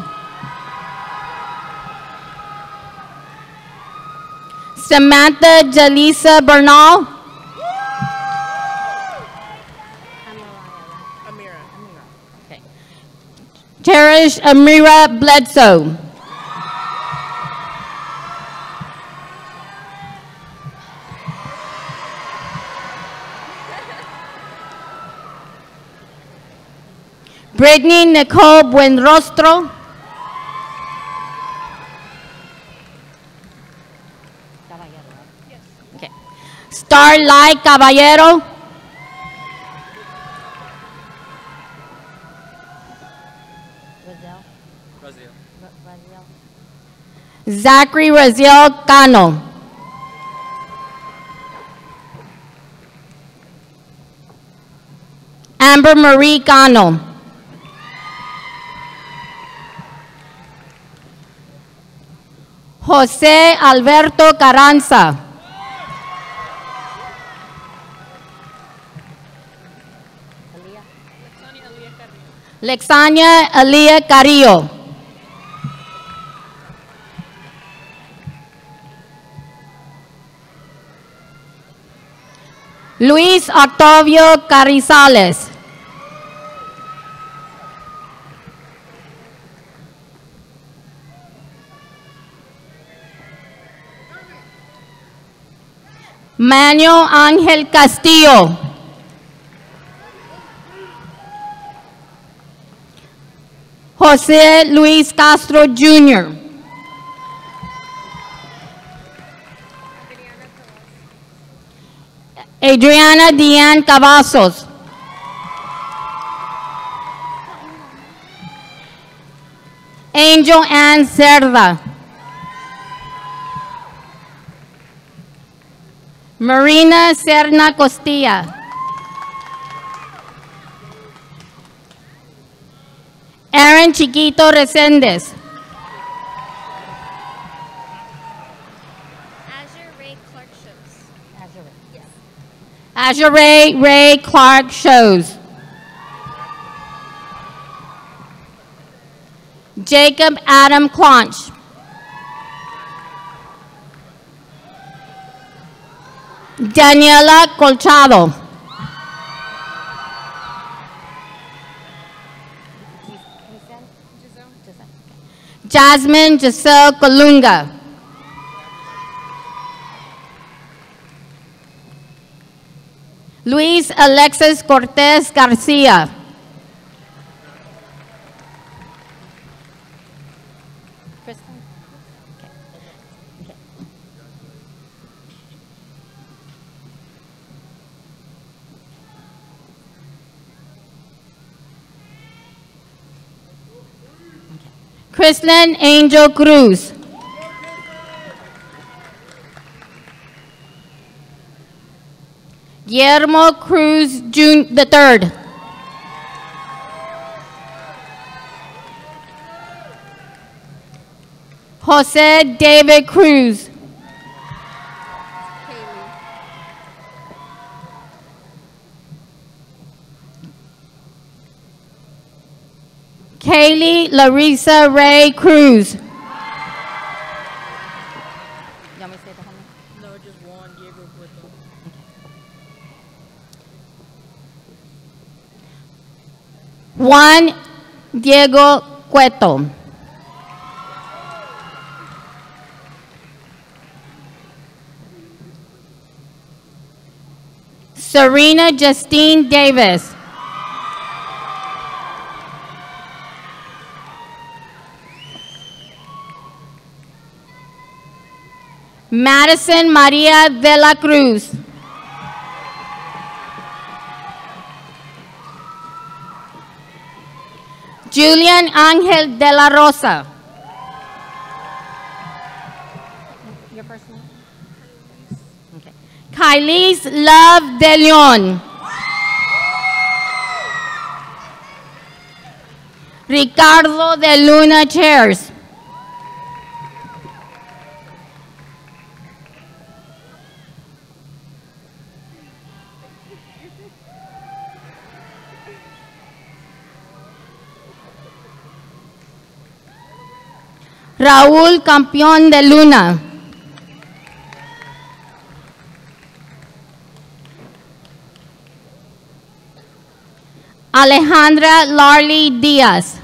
Samantha Jalisa Bernal. Cherish Amira Bledsoe. Brittany Nicole Buenrostro. Okay. Starlight Caballero. Zachary Raziel Cano. Amber Marie Cano. Jose Alberto Carranza. Lexania Alia Carrillo. Luis Octavio Carrizales. Manuel Ángel Castillo. José Luis Castro Junior Adriana Diane Cavazos. Angel Ann Cerda. Marina Serna Costilla. Aaron Chiquito Reséndez. Azure Ray Clark shows. Azure, yes. Azure Ray Ray Clark shows. Jacob Adam Clonch. Daniela Colchado. Jasmine Giselle Colunga. Luis Alexis Cortez Garcia. Chrislyn Angel Cruz. Guillermo Cruz Junior the third. Jose David Cruz. Kaylee Larissa Ray Cruz. No, just one Diego Cueto. Juan Diego Cueto. Serena Justine Davis. Madison Maria de la Cruz. Julian Angel de la Rosa. Your first name? Okay. Kylie's Love de Leon. Ricardo de Luna Chairs. Raúl Campeón de Luna. Alejandra Larly Díaz.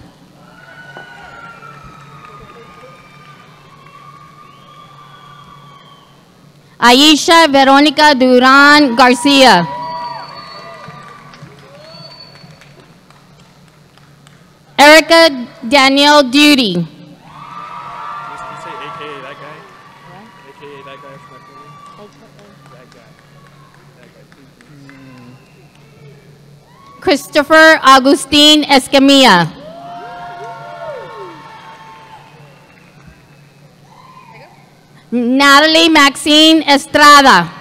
Aisha Verónica Durán García. Erica Danielle Duty. Christopher Agustin Escamilla. Natalie Maxine Estrada.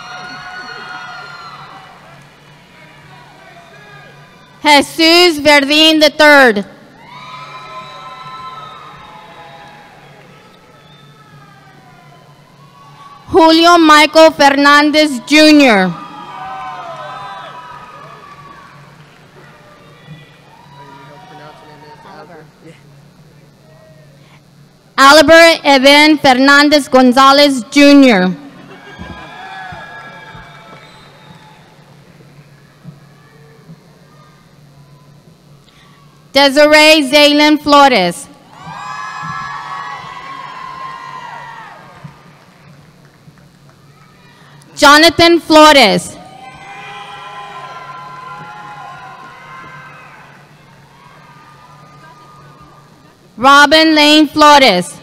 Jesus Verdín the third. Julio Michael Fernandez Junior Albert Eben Fernandez Gonzalez Junior Desiree Zaylen Flores. Jonathan Flores. Robin Lane Flores.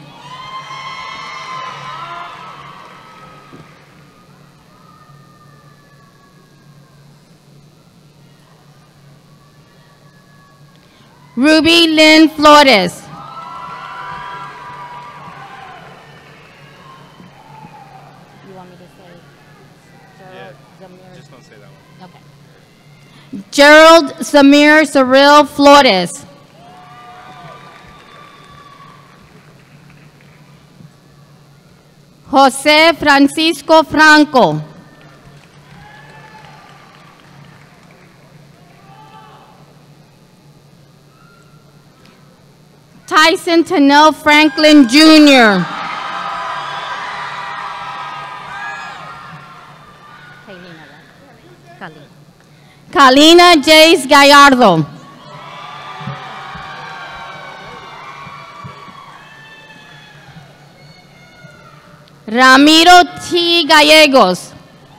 Ruby Lynn Flores. You want me to say Gerald Zamir? Just don't say that one. Okay. Gerald Samir Cyril Flores. Jose Francisco Franco. Tyson Tennell Franklin Junior Kalina Jace Gallardo. Ramiro T. Gallegos.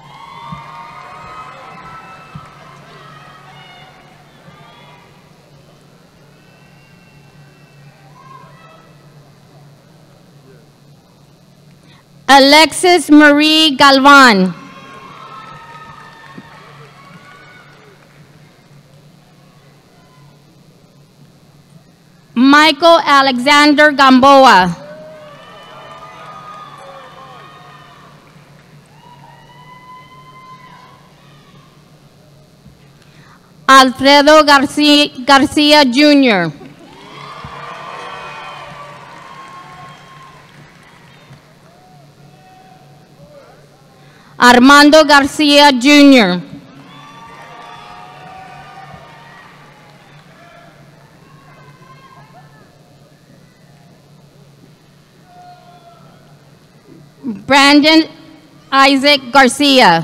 Alexis Marie Galvan. Michael Alexander Gamboa. Alfredo Garcia, Garcia Junior Armando Garcia Junior Brandon Isaac Garcia.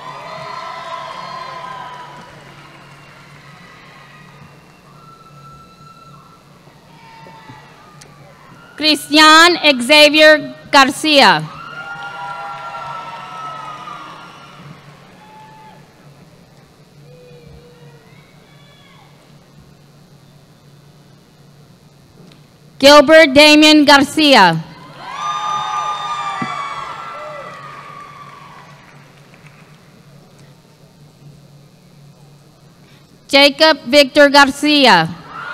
Christian Xavier Garcia. Gilbert Damian Garcia. Jacob Victor Garcia.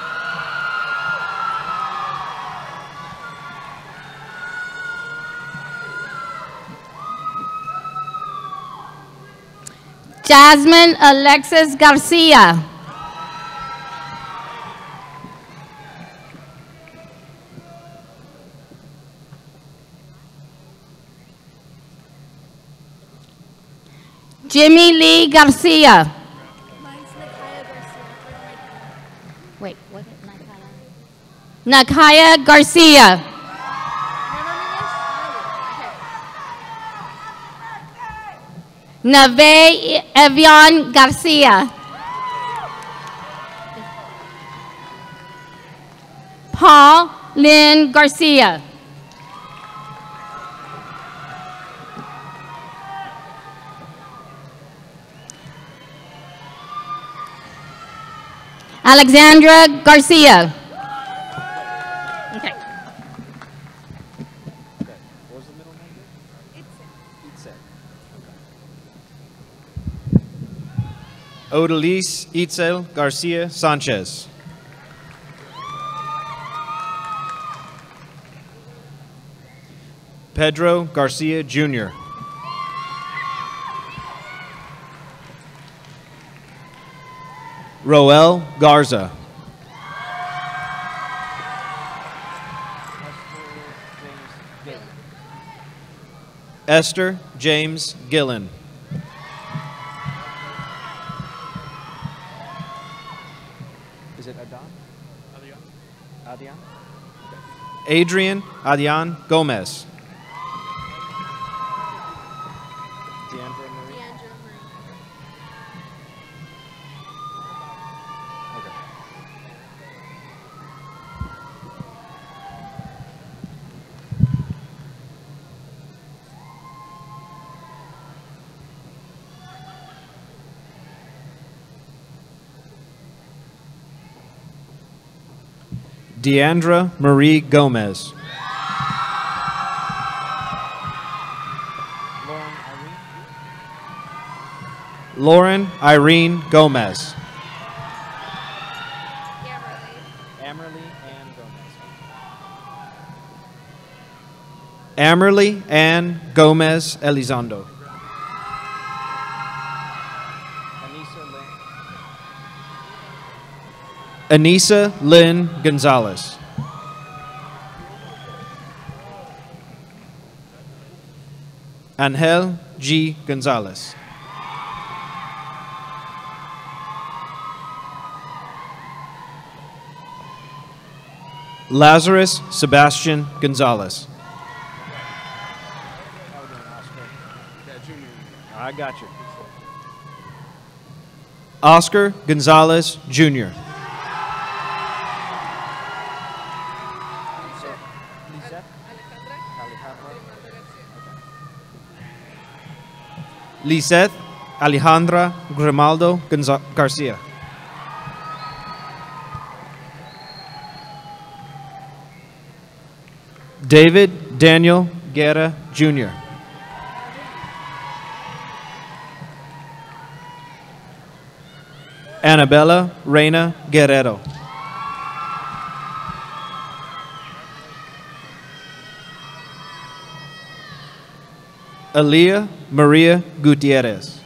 Jasmine Alexis Garcia. Jimmy Lee Garcia. Wait, what is Nakaya? Nakaya Garcia. Nave Evian Garcia. Paul Lynn Garcia. Alexandra Garcia. Okay. What was the middle name? Odalise Itzel Garcia Sanchez. Pedro Garcia Junior Roel Garza. Esther James Gillen. Is it Adon? Adian? Adian? Okay. Adrian Adian Gomez. Deandra Marie? Deandra Marie. Okay. Deandra Marie Gomez. Lauren Irene Gomez. Amerly Ann Gomez. Amerly Ann Gomez Elizondo. Anissa Lynn Gonzalez. Angel G. Gonzalez. Lazarus Sebastian Gonzalez. I got you. Oscar Gonzalez Junior Lisette Alejandra Grimaldo Gonza- Garcia. David Daniel Guerra Junior Annabella Reina Guerrero. Aaliyah Maria Gutierrez.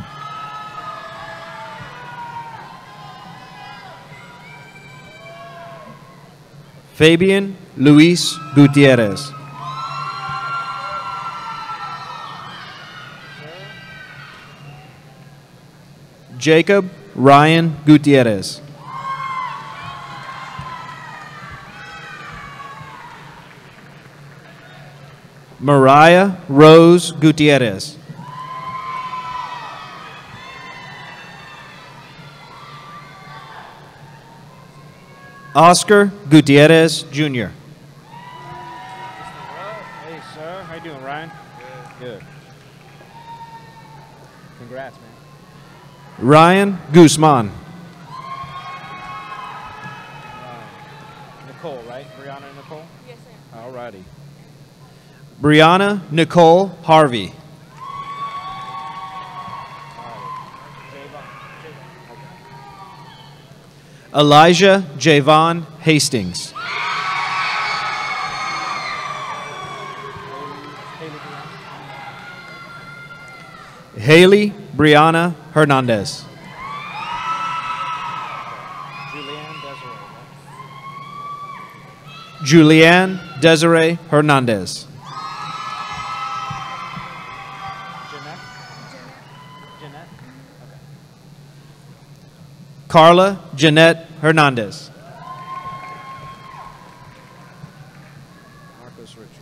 Fabian Luis Gutierrez. Jacob Ryan Gutierrez. Mariah Rose Gutierrez. Oscar Gutierrez Junior Hey, sir. How you doing, Ryan? Good. Good. Congrats, man. Ryan Guzman. Uh, Nicole, right? Brianna Nicole? Yes, sir. All righty. Brianna Nicole Harvey. Elijah Javon Hastings. Haley Brianna Hernandez. Julianne Desiree Hernandez. Jeanette? Jeanette? Carla Jeanette Hernandez. Marcos Richard.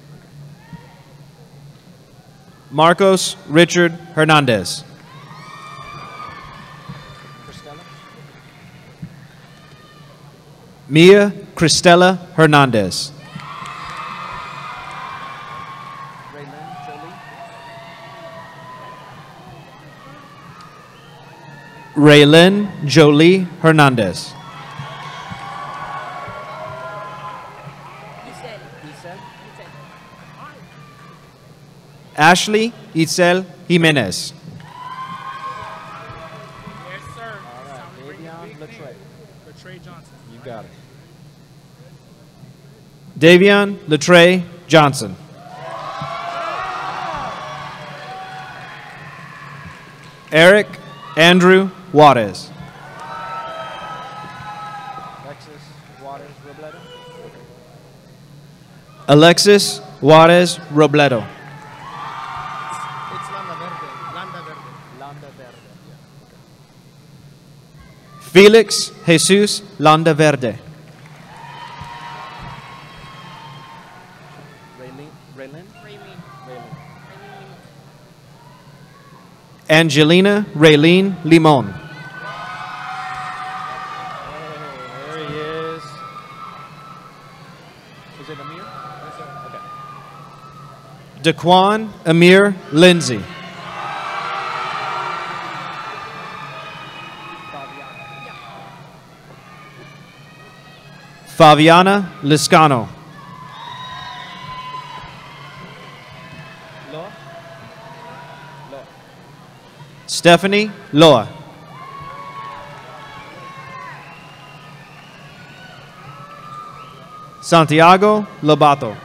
Marcos Richard Hernandez. Mia Cristela Hernandez. Raylyn Jolie Hernandez. Ashley Itzel Jimenez. Yes, sir. All right. Davion Latre. Latre Johnson. You got it. Davion Latre Johnson. Eric Andrew Juarez. Alexis Juarez Robledo. Alexis Juarez Robledo. It's Landa Verde. Landa Verde. Landa Verde. Felix Jesus Landa Verde. Raylene. Raylene? Raylene. Raylene. Angelina Raylene Limon. There he is. Is it Amir? Okay. Daquan Amir Lindsay. Fabiana Liscano. Loa? Loa. Stephanie Loa. Santiago Lobato.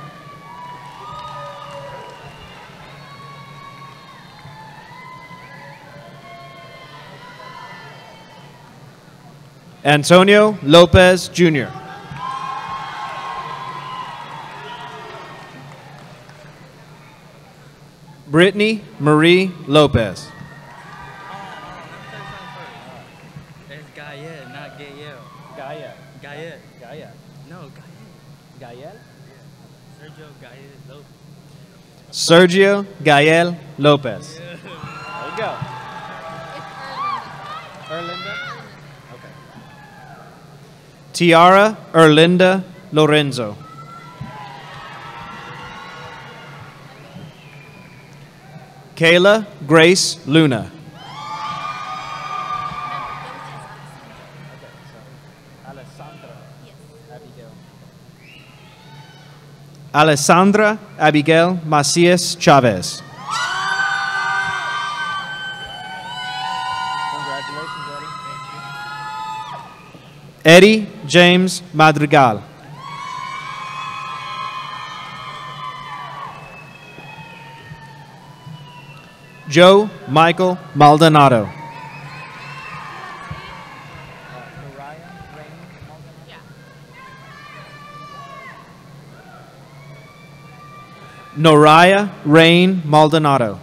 Antonio Lopez Junior Brittany Marie Lopez. It's Gael, not Gael. Gael. Gael. Gael. No, Gael. Gael? Sergio Gael Lopez. Sergio Gael Lopez. There you go. Erlinda? Okay. Tiara Erlinda Lorenzo. Kayla Grace Luna. Alessandra. Abigail. Alessandra Abigail Macias Chavez. Congratulations, Eddie. Eddie James Madrigal. Joe Michael Maldonado. Noraya Rain Maldonado.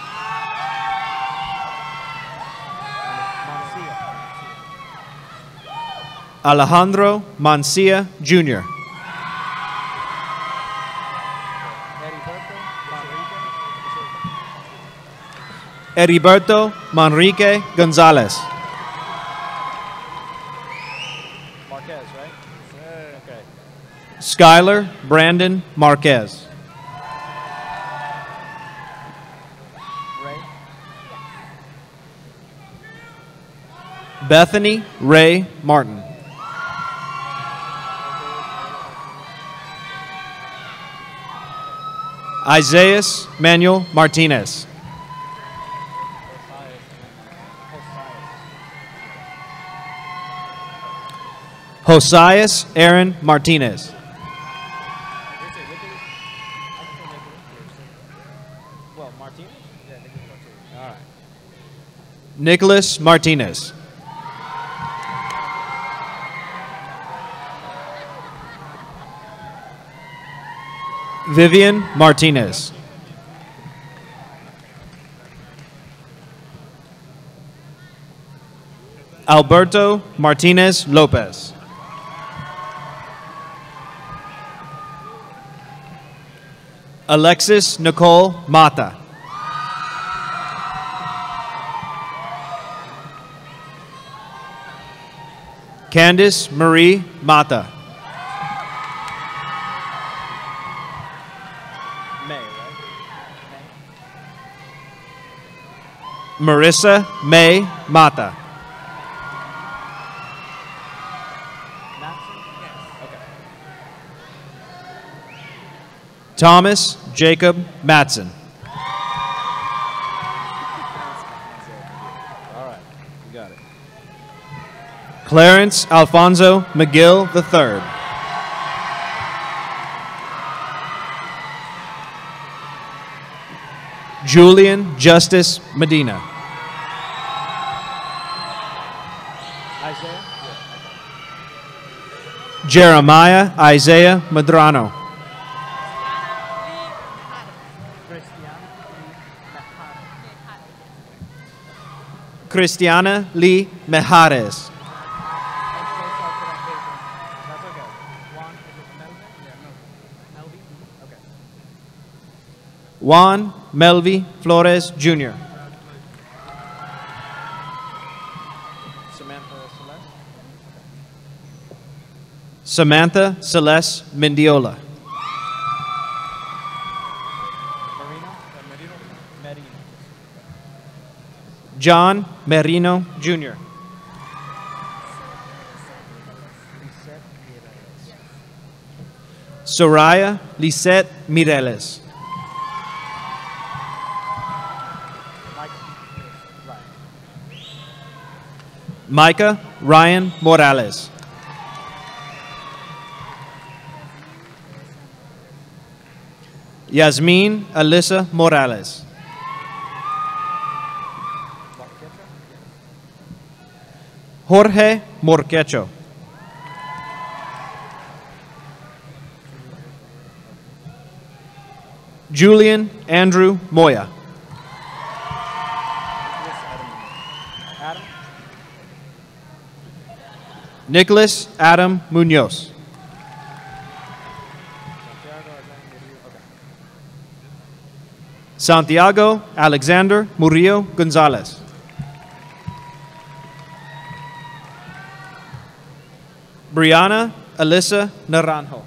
Alejandro Mancia Junior Heriberto Manrique Gonzalez. Marquez, right? Okay. Skylar Brandon Marquez. Ray. Bethany Ray Martin. Isaias Manuel Martinez. Josias Aaron Martinez. Nicholas Martinez. Vivian Martinez. Alberto Martinez Lopez. Alexis Nicole Mata. Candice Marie Mata. Marissa May Mata. Thomas Jacob Matson. All right, you got it. Clarence Alfonso McGill the third. Julian Justice Medina. Jeremiah Isaiah Medrano. Cristiana Lee Mejares. Juan Melvi Flores Junior Samantha Celeste Mendiola. John Merino Junior Soraya Lisette Mireles. Micah Ryan Morales. Yasmin Alyssa Morales. Jorge Morquecho. Julian Andrew Moya. Nicholas Adam Munoz. Santiago Alexander Murillo Gonzalez. Brianna Alyssa Naranjo.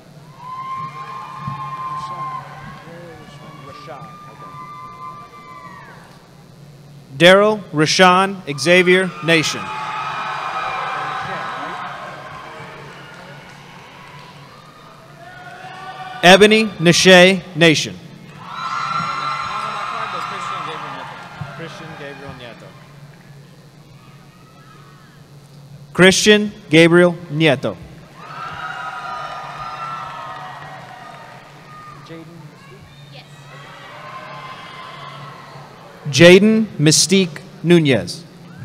Daryl Rashawn Xavier Nation. Ebony Nashay Nation. Christian Gabriel Nieto. Jaden Mystique Nunez.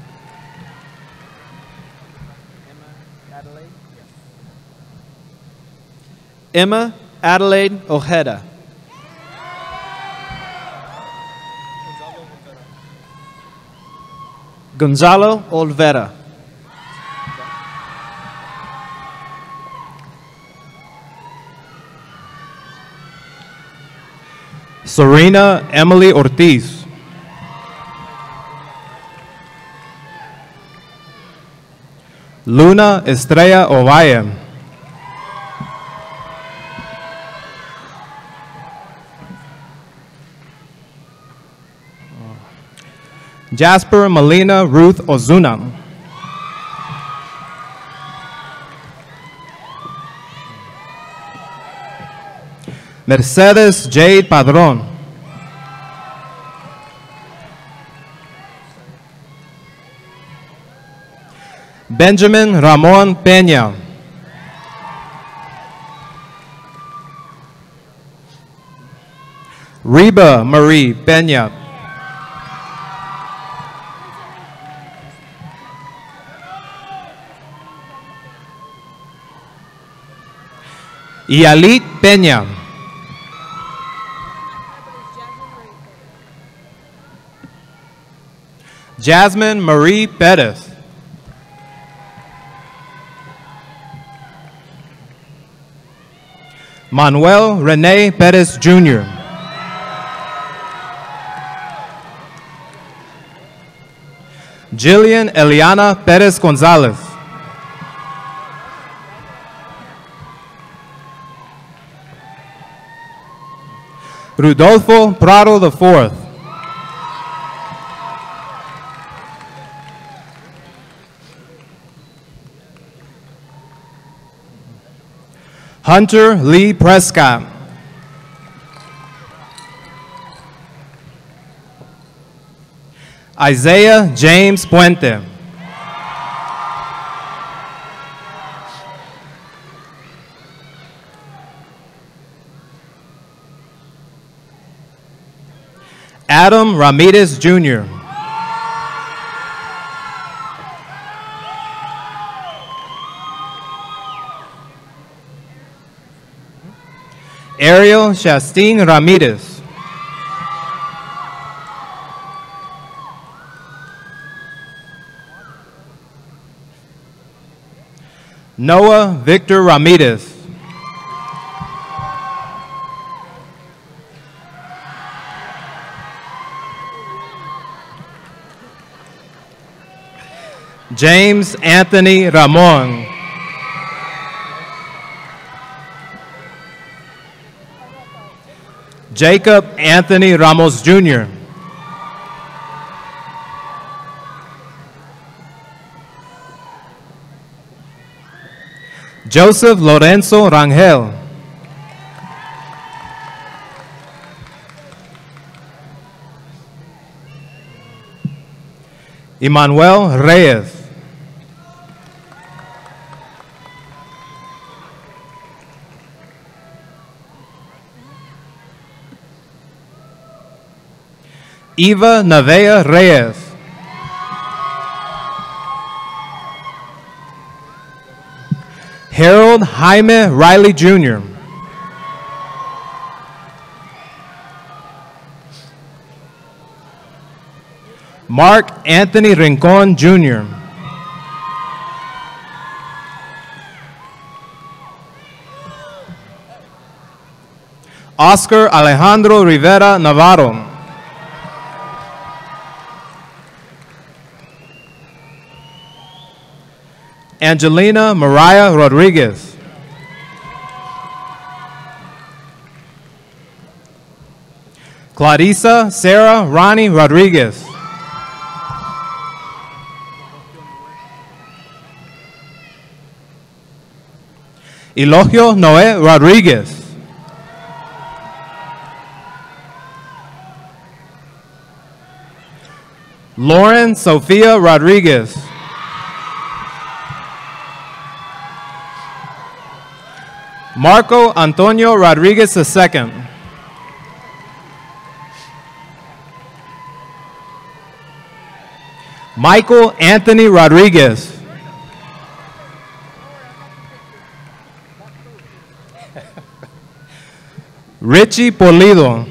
Emma Adelaide Ojeda. Gonzalo Olvera. Serena Emily Ortiz. Luna Estrella Ovalle. Jasper Melina Ruth Ozuna. Mercedes Jade Padron. Benjamin Ramon Peña. Reba Marie Peña. Yalit Peña. Jasmine Marie Pettis. Manuel Rene Pettis Junior Jillian Eliana Pettis Gonzalez. Rudolfo Prado the fourth. Hunter Lee Prescott. Isaiah James Puente. Adam Ramirez Junior Ariel Shastine Ramirez. Noah Victor Ramirez. James Anthony Ramon. Jacob Anthony Ramos Junior Joseph Lorenzo Rangel. Emmanuel Reyes. Eva Navea Reyes. Harold Jaime Riley Junior Mark Anthony Rincon Junior Oscar Alejandro Rivera Navarro. Angelina Mariah Rodriguez. Clarissa Sarah Ronnie Rodriguez. Elogio Noé Rodriguez. Lauren Sophia Rodriguez. Marco Antonio Rodriguez the second. Michael Anthony Rodriguez. Richie Polido.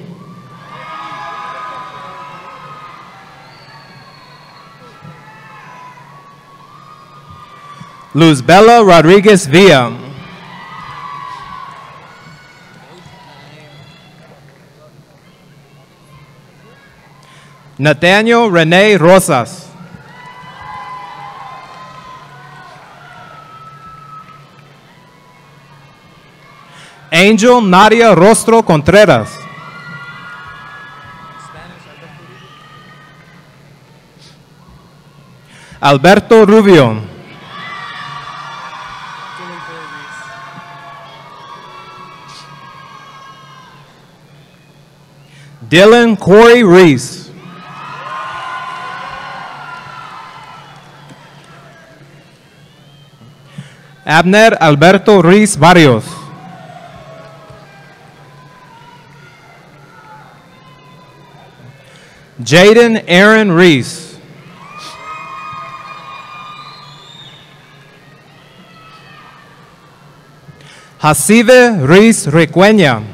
Luzbella Rodriguez Villa. Nathaniel Rene Rosas. Angel Nadia Rostro Contreras. Alberto Rubio. Dylan Corey Reese. Abner Alberto Reese Barrios. Jaden Aaron Reese. Jacibe Reese Requeña.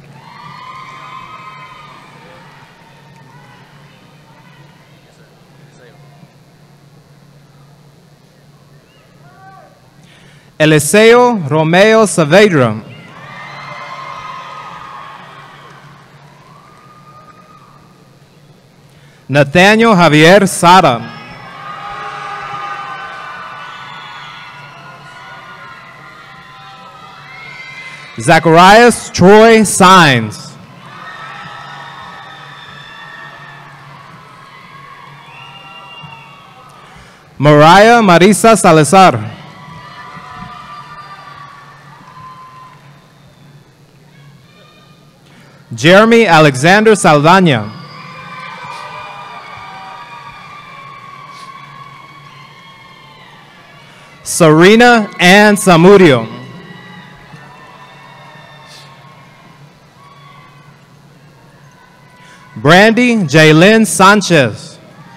Eliseo Romeo Saavedra. Nathaniel Javier Sara. Zacharias Troy Sines. Mariah Marisa Salazar. Jeremy Alexander Saldaña. Serena Ann Samudio. Brandy Jaylyn Sanchez.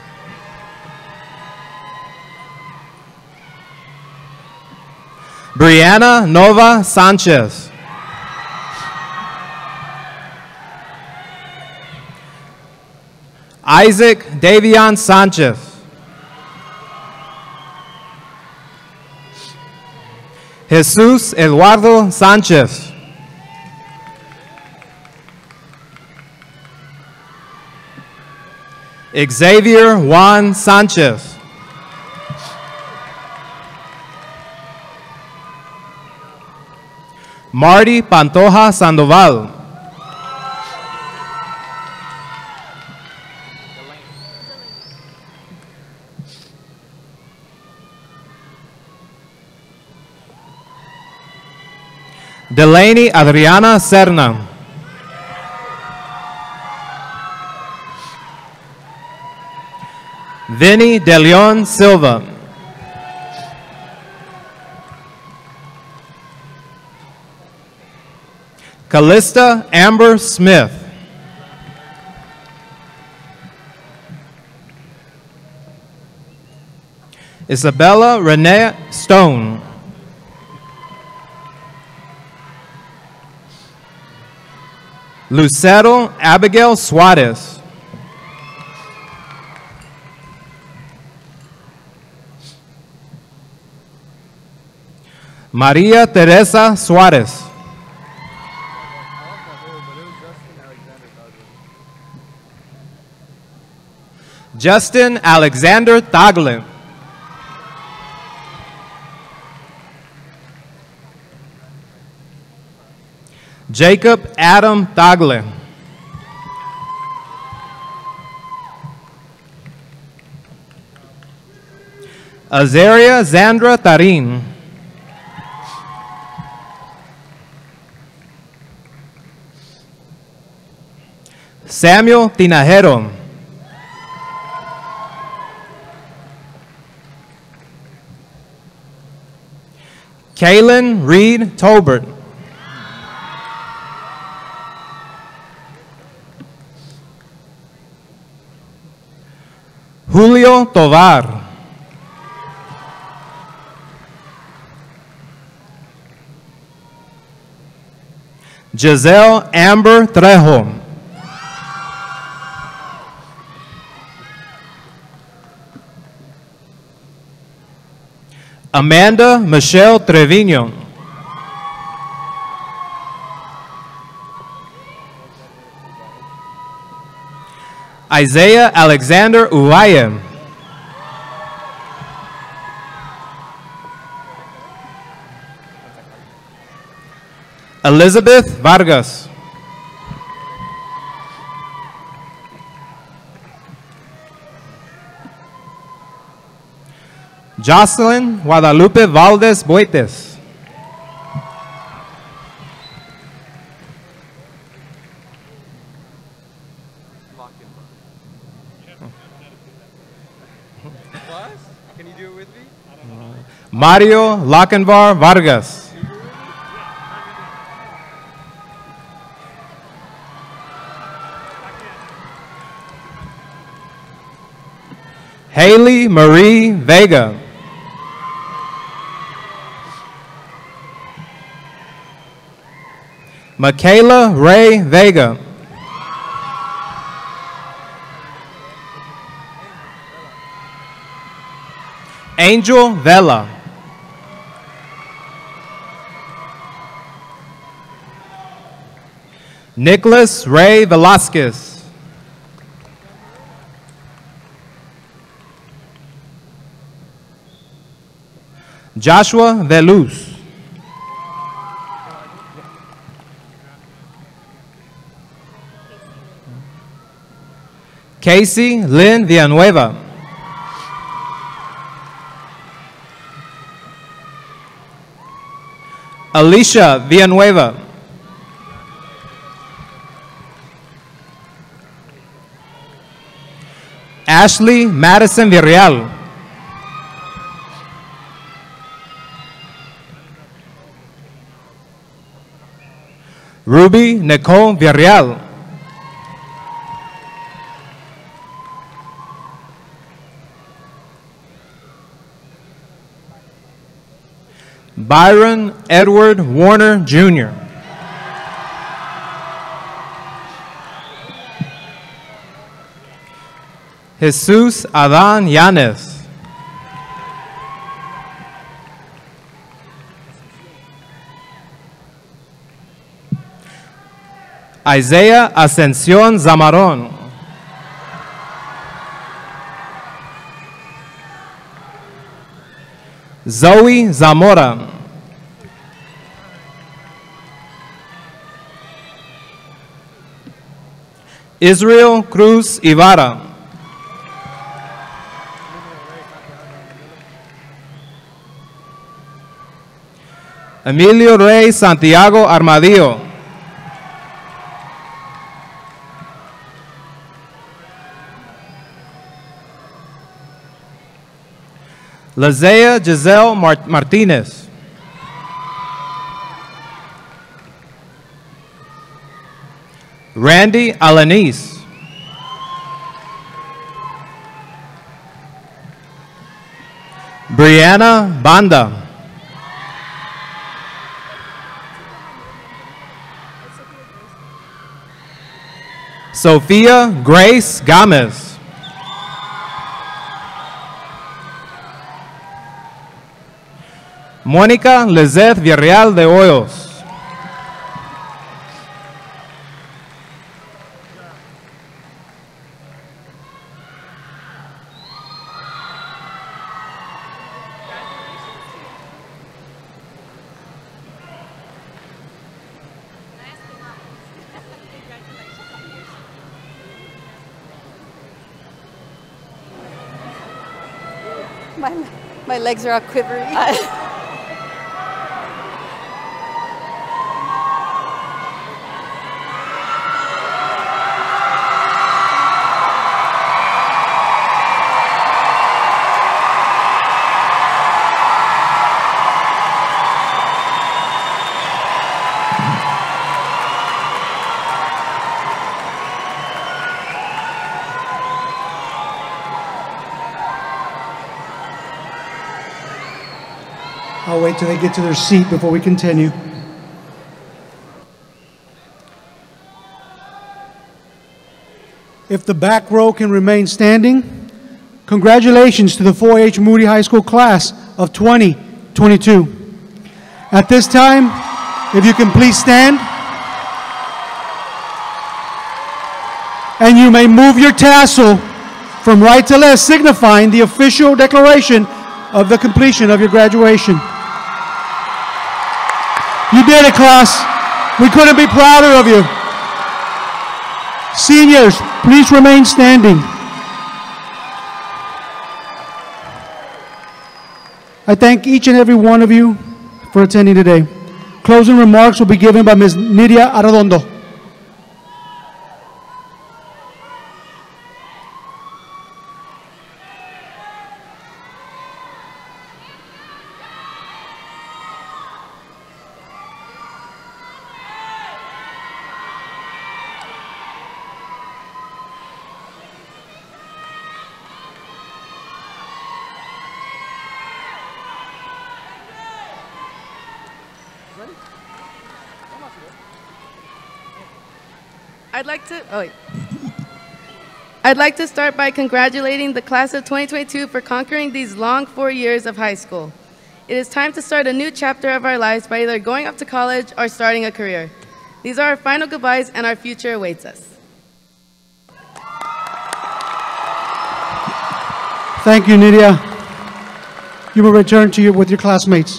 Brianna Nova Sanchez. Isaac Davion Sanchez. Jesus Eduardo Sanchez. Xavier Juan Sanchez. Marty Pantoja Sandoval. Delaney Adriana Serna. Vinny De Leon Silva. Callista Amber Smith. Isabella Renee Stone. Lucero Abigail Suarez. Maria Teresa Suarez. Justin Alexander Tagle. Jacob Adam Tagle. Azaria Zandra Tarin. Samuel Tinajero. Kaylin Reed Tolbert. Julio Tovar. Giselle Amber Trejo. Amanda Michelle Trevino. Isaiah Alexander Uwaya. Elizabeth Vargas. Jocelyn Guadalupe Valdez Boites. Can you do it with me? Mario Lochinvar Vargas. Haley Marie Vega. Michaela Ray Vega. Angel Vela. Nicholas Ray Velasquez. Joshua Veluz. Casey Lynn Villanueva. Alicia Villanueva. Ashley Madison Villarreal. Ruby Nicole Villarreal. Byron Edward Warner Junior Jesus Adan Yanes. Isaiah Ascensión Zamarón. Zoe Zamora. Israel Cruz Ibarra. Emilio Rey Santiago Armadillo. Lazea Giselle Mart Martinez. Randy Alanis. Brianna Banda. Sophia Grace Gomez. Mónica Lizeth Villarreal de Hoyos. My, my legs are all quivering. I'll wait till they get to their seat before we continue. If the back row can remain standing, congratulations to the Foy H Moody High School class of twenty twenty-two. At this time, if you can please stand, and you may move your tassel from right to left, signifying the official declaration of the completion of your graduation. You did it, class. We couldn't be prouder of you. Seniors, please remain standing. I thank each and every one of you for attending today. Closing remarks will be given by Miz Nidia Arredondo. I'd like to, oh wait. I'd like to start by congratulating the class of twenty twenty-two for conquering these long four years of high school. It is time to start a new chapter of our lives by either going off to college or starting a career. These are our final goodbyes and our future awaits us. Thank you, Nydia. You will return to you with your classmates.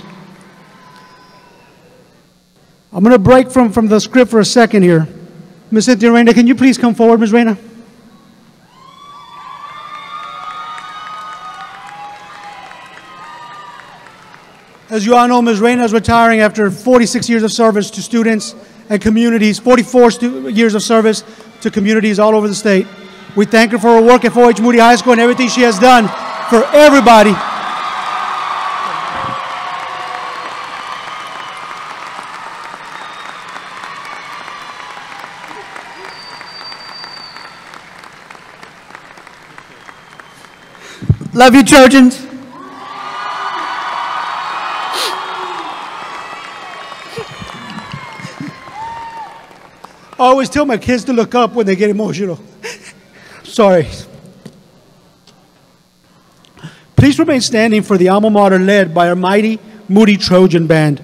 I'm going to break from, from the script for a second here. Miz Cynthia Reyna, can you please come forward, Miz Reyna? As you all know, Miz Reyna is retiring after forty-six years of service to students and communities, forty-four years of service to communities all over the state. We thank her for her work at Foy H Moody High School and everything she has done for everybody. Love you, Trojans. I always tell my kids to look up when they get emotional. Sorry. Please remain standing for the alma mater led by our mighty Moody Trojan Band.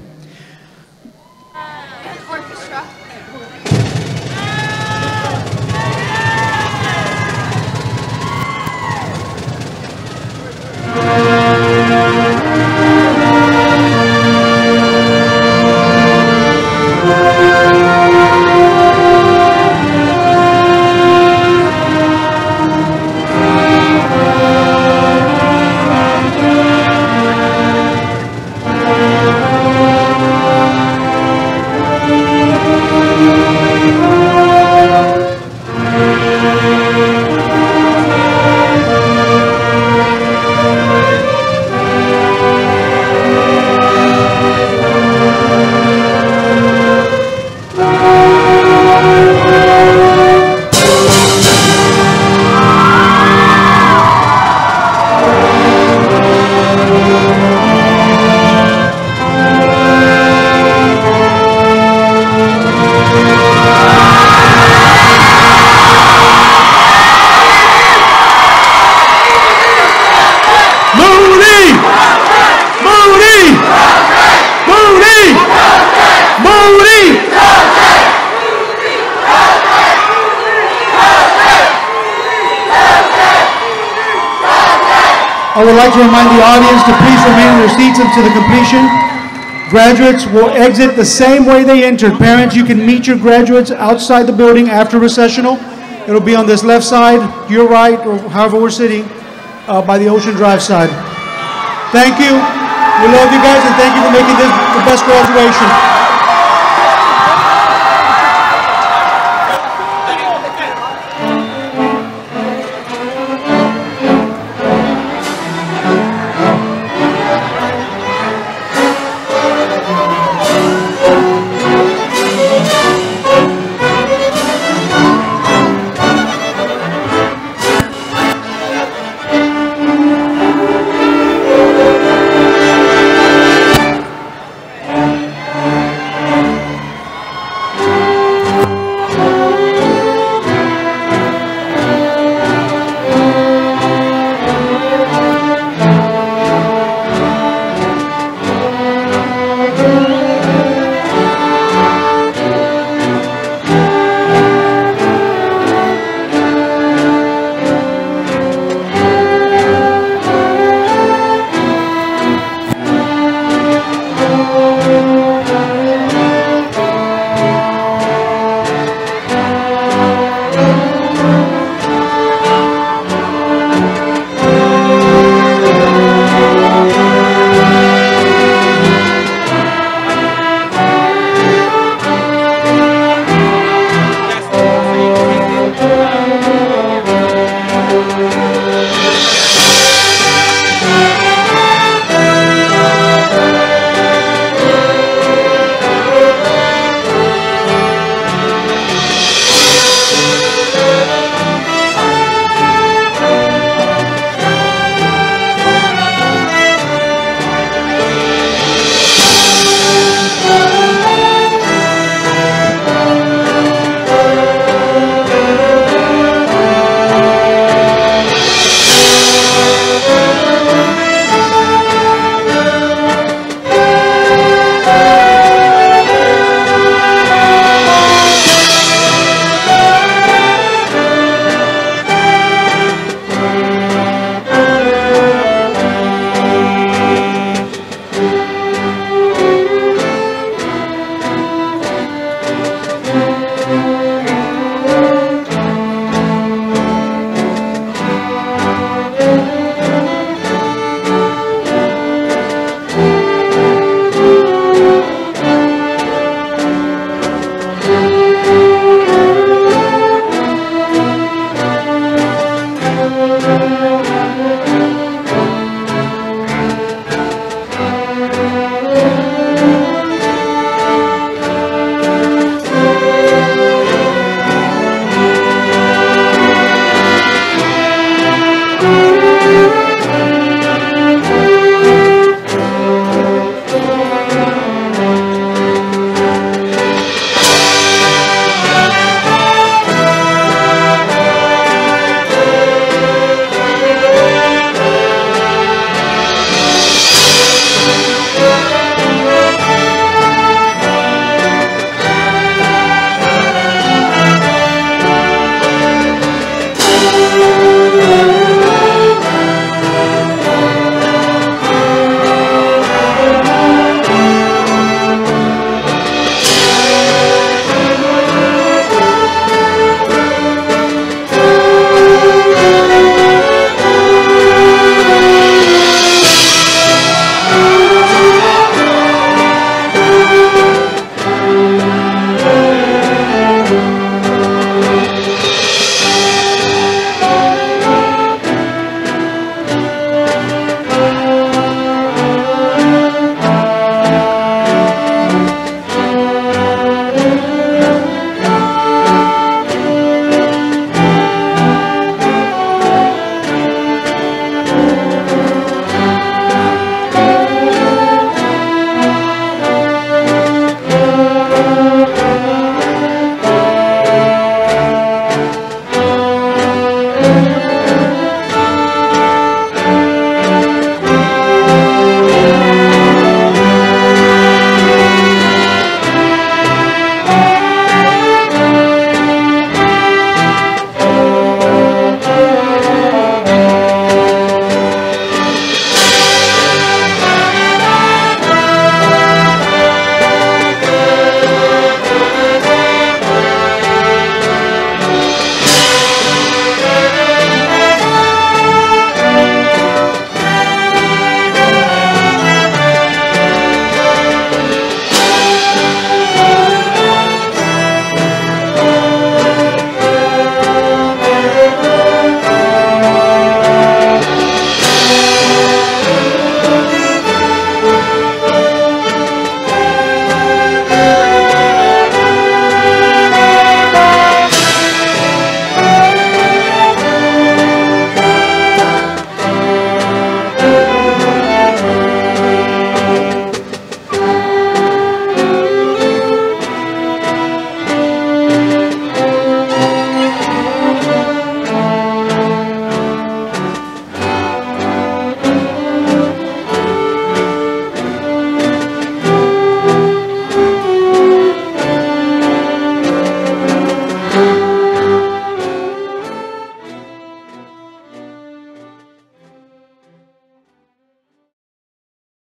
I would like to remind the audience to please remain in their seats until the completion. Graduates will exit the same way they entered. Parents, you can meet your graduates outside the building after recessional. It'll be on this left side, your right, or however we're sitting, uh, by the Ocean Drive side. Thank you. We love you guys, and thank you for making this the best graduation.